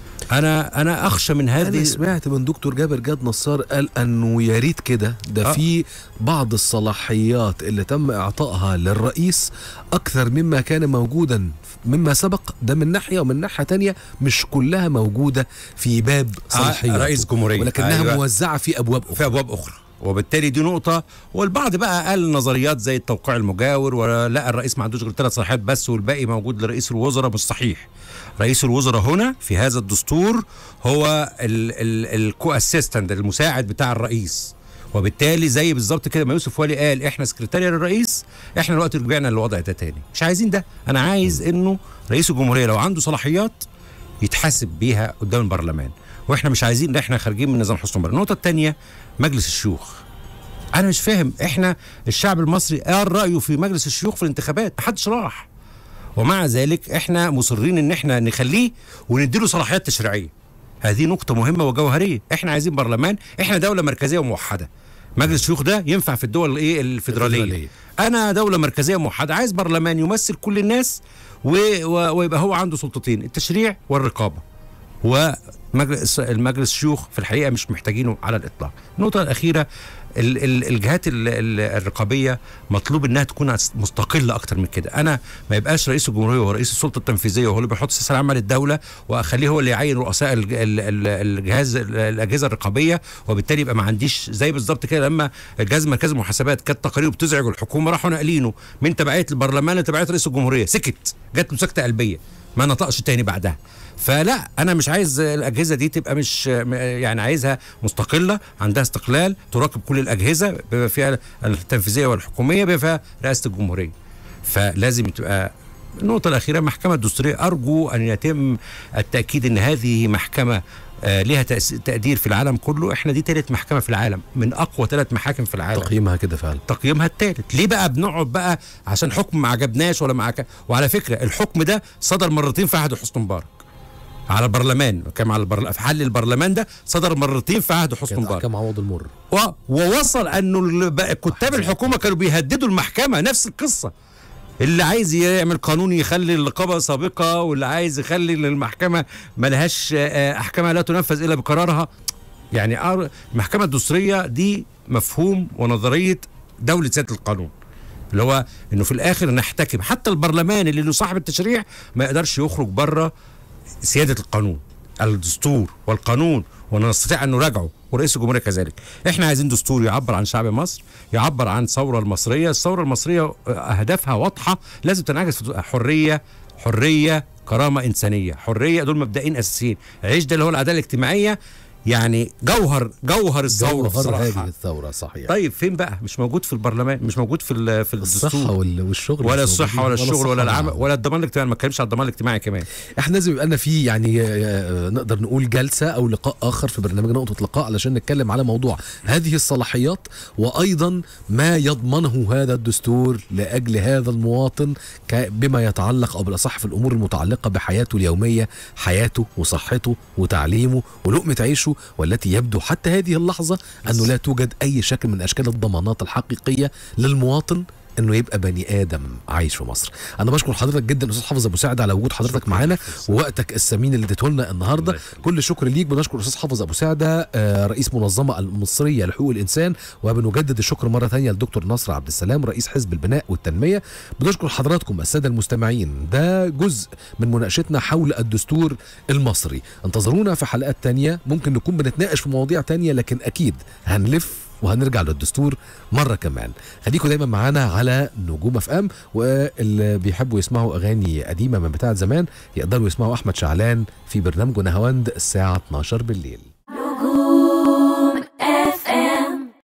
انا انا اخشى من هذه. انا سمعت من دكتور جابر جاد نصار قال انه يا ريت كده ده آه. في بعض الصلاحيات اللي تم اعطائها للرئيس اكثر مما كان موجودا مما سبق، ده من ناحيه، ومن ناحيه تانية مش كلها موجوده في باب صلاحيات آه رئيس جمهوريه، ولكنها أيوة. موزعه في ابواب اخرى في ابواب اخرى وبالتالي دي نقطة. والبعض بقى قال نظريات زي التوقيع المجاور، ولا الرئيس ما عندوش غير ثلاث صلاحيات بس والباقي موجود لرئيس الوزراء. مش صحيح. رئيس الوزراء هنا في هذا الدستور هو الكو اسيستنت، المساعد بتاع الرئيس، وبالتالي زي بالظبط كده ما يوسف ولي قال احنا سكرتاريا للرئيس، احنا الوقت رجعنا للوضع ده تاني. مش عايزين ده. انا عايز انه رئيس الجمهورية لو عنده صلاحيات يتحاسب بيها قدام البرلمان، واحنا مش عايزين ان احنا خارجين من نظام حسني مبارك. النقطة الثانية مجلس الشيوخ. انا مش فاهم، احنا الشعب المصري قال رايه في مجلس الشيوخ في الانتخابات، محدش راح، ومع ذلك احنا مصرين ان احنا نخليه ونديله صلاحيات تشريعيه. هذه نقطه مهمه وجوهريه. احنا عايزين برلمان، احنا دوله مركزيه وموحده. مجلس الشيوخ ده ينفع في الدول الايه الفيدراليه. الفيدرالية. انا دوله مركزيه موحده، عايز برلمان يمثل كل الناس و... و... ويبقى هو عنده سلطتين، التشريع والرقابه. ومجلس المجلس الشيوخ في الحقيقه مش محتاجينه على الاطلاق. النقطه الاخيره، الجهات الرقابيه مطلوب انها تكون مستقله اكتر من كده. انا ما يبقاش رئيس الجمهوريه وهو رئيس السلطه التنفيذيه وهو اللي بيحط سياسه العامه للدوله، واخليه هو اللي يعين رؤساء الجهاز الاجهزه الرقابيه، وبالتالي يبقى ما عنديش زي بالظبط كده لما الجهاز المركزي للمحاسبات كانت تقاريره بتزعج الحكومه راحوا ناقلينه من تبعيه البرلمان لتبعيه رئيس الجمهوريه، سكت، جات له سكته قلبيه ما نطقش تاني بعدها. فلا، انا مش عايز الاجهزه دي تبقى مش يعني عايزها مستقله، عندها استقلال، تراقب كل الاجهزه بما فيها التنفيذيه والحكوميه بما فيها رئاسه الجمهوريه. فلازم تبقى. النقطه الاخيره، المحكمه الدستوريه، ارجو ان يتم التاكيد ان هذه محكمه آه لها تقدير في العالم كله. احنا دي ثالث محكمه في العالم، من اقوى ثلاث محاكم في العالم. تقييمها كده فعلا، تقييمها الثالث. ليه بقى بنقعد بقى عشان حكم ما عجبناش ولا معاك؟ وعلى فكره الحكم ده صدر مرتين في عهد حسني مبارك على البرلمان، كان على البرلمان في حل البرلمان ده صدر مرتين في عهد حسني مبارك. كان عوض المر و... ووصل انه كتاب الحكومه كانوا بيهددوا المحكمه، نفس القصه. اللي عايز يعمل قانون يخلي الرقابه سابقه، واللي عايز يخلي المحكمه ما لهاش احكامها لا تنفذ الا بقرارها. يعني المحكمه الدستوريه دي مفهوم ونظريه دوله سياده القانون، اللي هو انه في الاخر نحتكم. حتى البرلمان اللي له صاحب التشريع ما يقدرش يخرج بره سياده القانون، الدستور والقانون، ونستطيع ان نراجعه، ورئيس الجمهوريه كذلك. احنا عايزين دستور يعبر عن شعب مصر، يعبر عن الثوره المصريه. الثوره المصريه اهدافها واضحه، لازم تنعكس في حريه، حريه، كرامه انسانيه، حريه، دول مبدئين اساسيين. عيش ده اللي هو العداله الاجتماعيه، يعني جوهر جوهر الثوره جوهر هذه بصراحه. الثوره صحيح. طيب فين بقى؟ مش موجود في البرلمان، مش موجود في ال- في الصحه الدستور وال- والشغل ولا مش الصحه ولا موجودين، الشغل ولا الصحة العمل ولا الضمان الاجتماعي. ما اتكلمش على الضمان الاجتماعي كمان. احنا لازم يبقى لنا في يعني آه، نقدر نقول جلسه او لقاء اخر في برنامجنا نقطه لقاء علشان نتكلم على موضوع هذه الصلاحيات، وايضا ما يضمنه هذا الدستور لاجل هذا المواطن ك- بما يتعلق او بالاصح في الامور المتعلقه بحياته اليوميه، حياته وصحته وتعليمه ولقمه عيشه، والتي يبدو حتى هذه اللحظه انه لا توجد اي شكل من اشكال الضمانات الحقيقيه للمواطن انه يبقى بني ادم عايش في مصر. انا بشكر حضرتك جدا استاذ حافظ ابو سعد على وجود حضرتك معانا ووقتك الثمين اللي اديته لنا النهارده. كل شكر ليك. بنشكر الاستاذ حافظ ابو سعده آه، رئيس منظمه المصريه لحقوق الانسان، وبنجدد الشكر مره ثانيه للدكتور نصر عبد السلام رئيس حزب البناء والتنميه. بنشكر حضراتكم الساده المستمعين. ده جزء من مناقشتنا حول الدستور المصري. انتظرونا في حلقات تانية، ممكن نكون بنتناقش في مواضيع تانية، لكن اكيد هنلف وهنرجع للدستور مرة كمان. خليكم دايما معانا على نجوم اف ام، واللي بيحبوا يسمعوا اغاني قديمة من بتاعة زمان يقدروا يسمعوا احمد شعلان في برنامجه نهاوند الساعة اتناشر بالليل.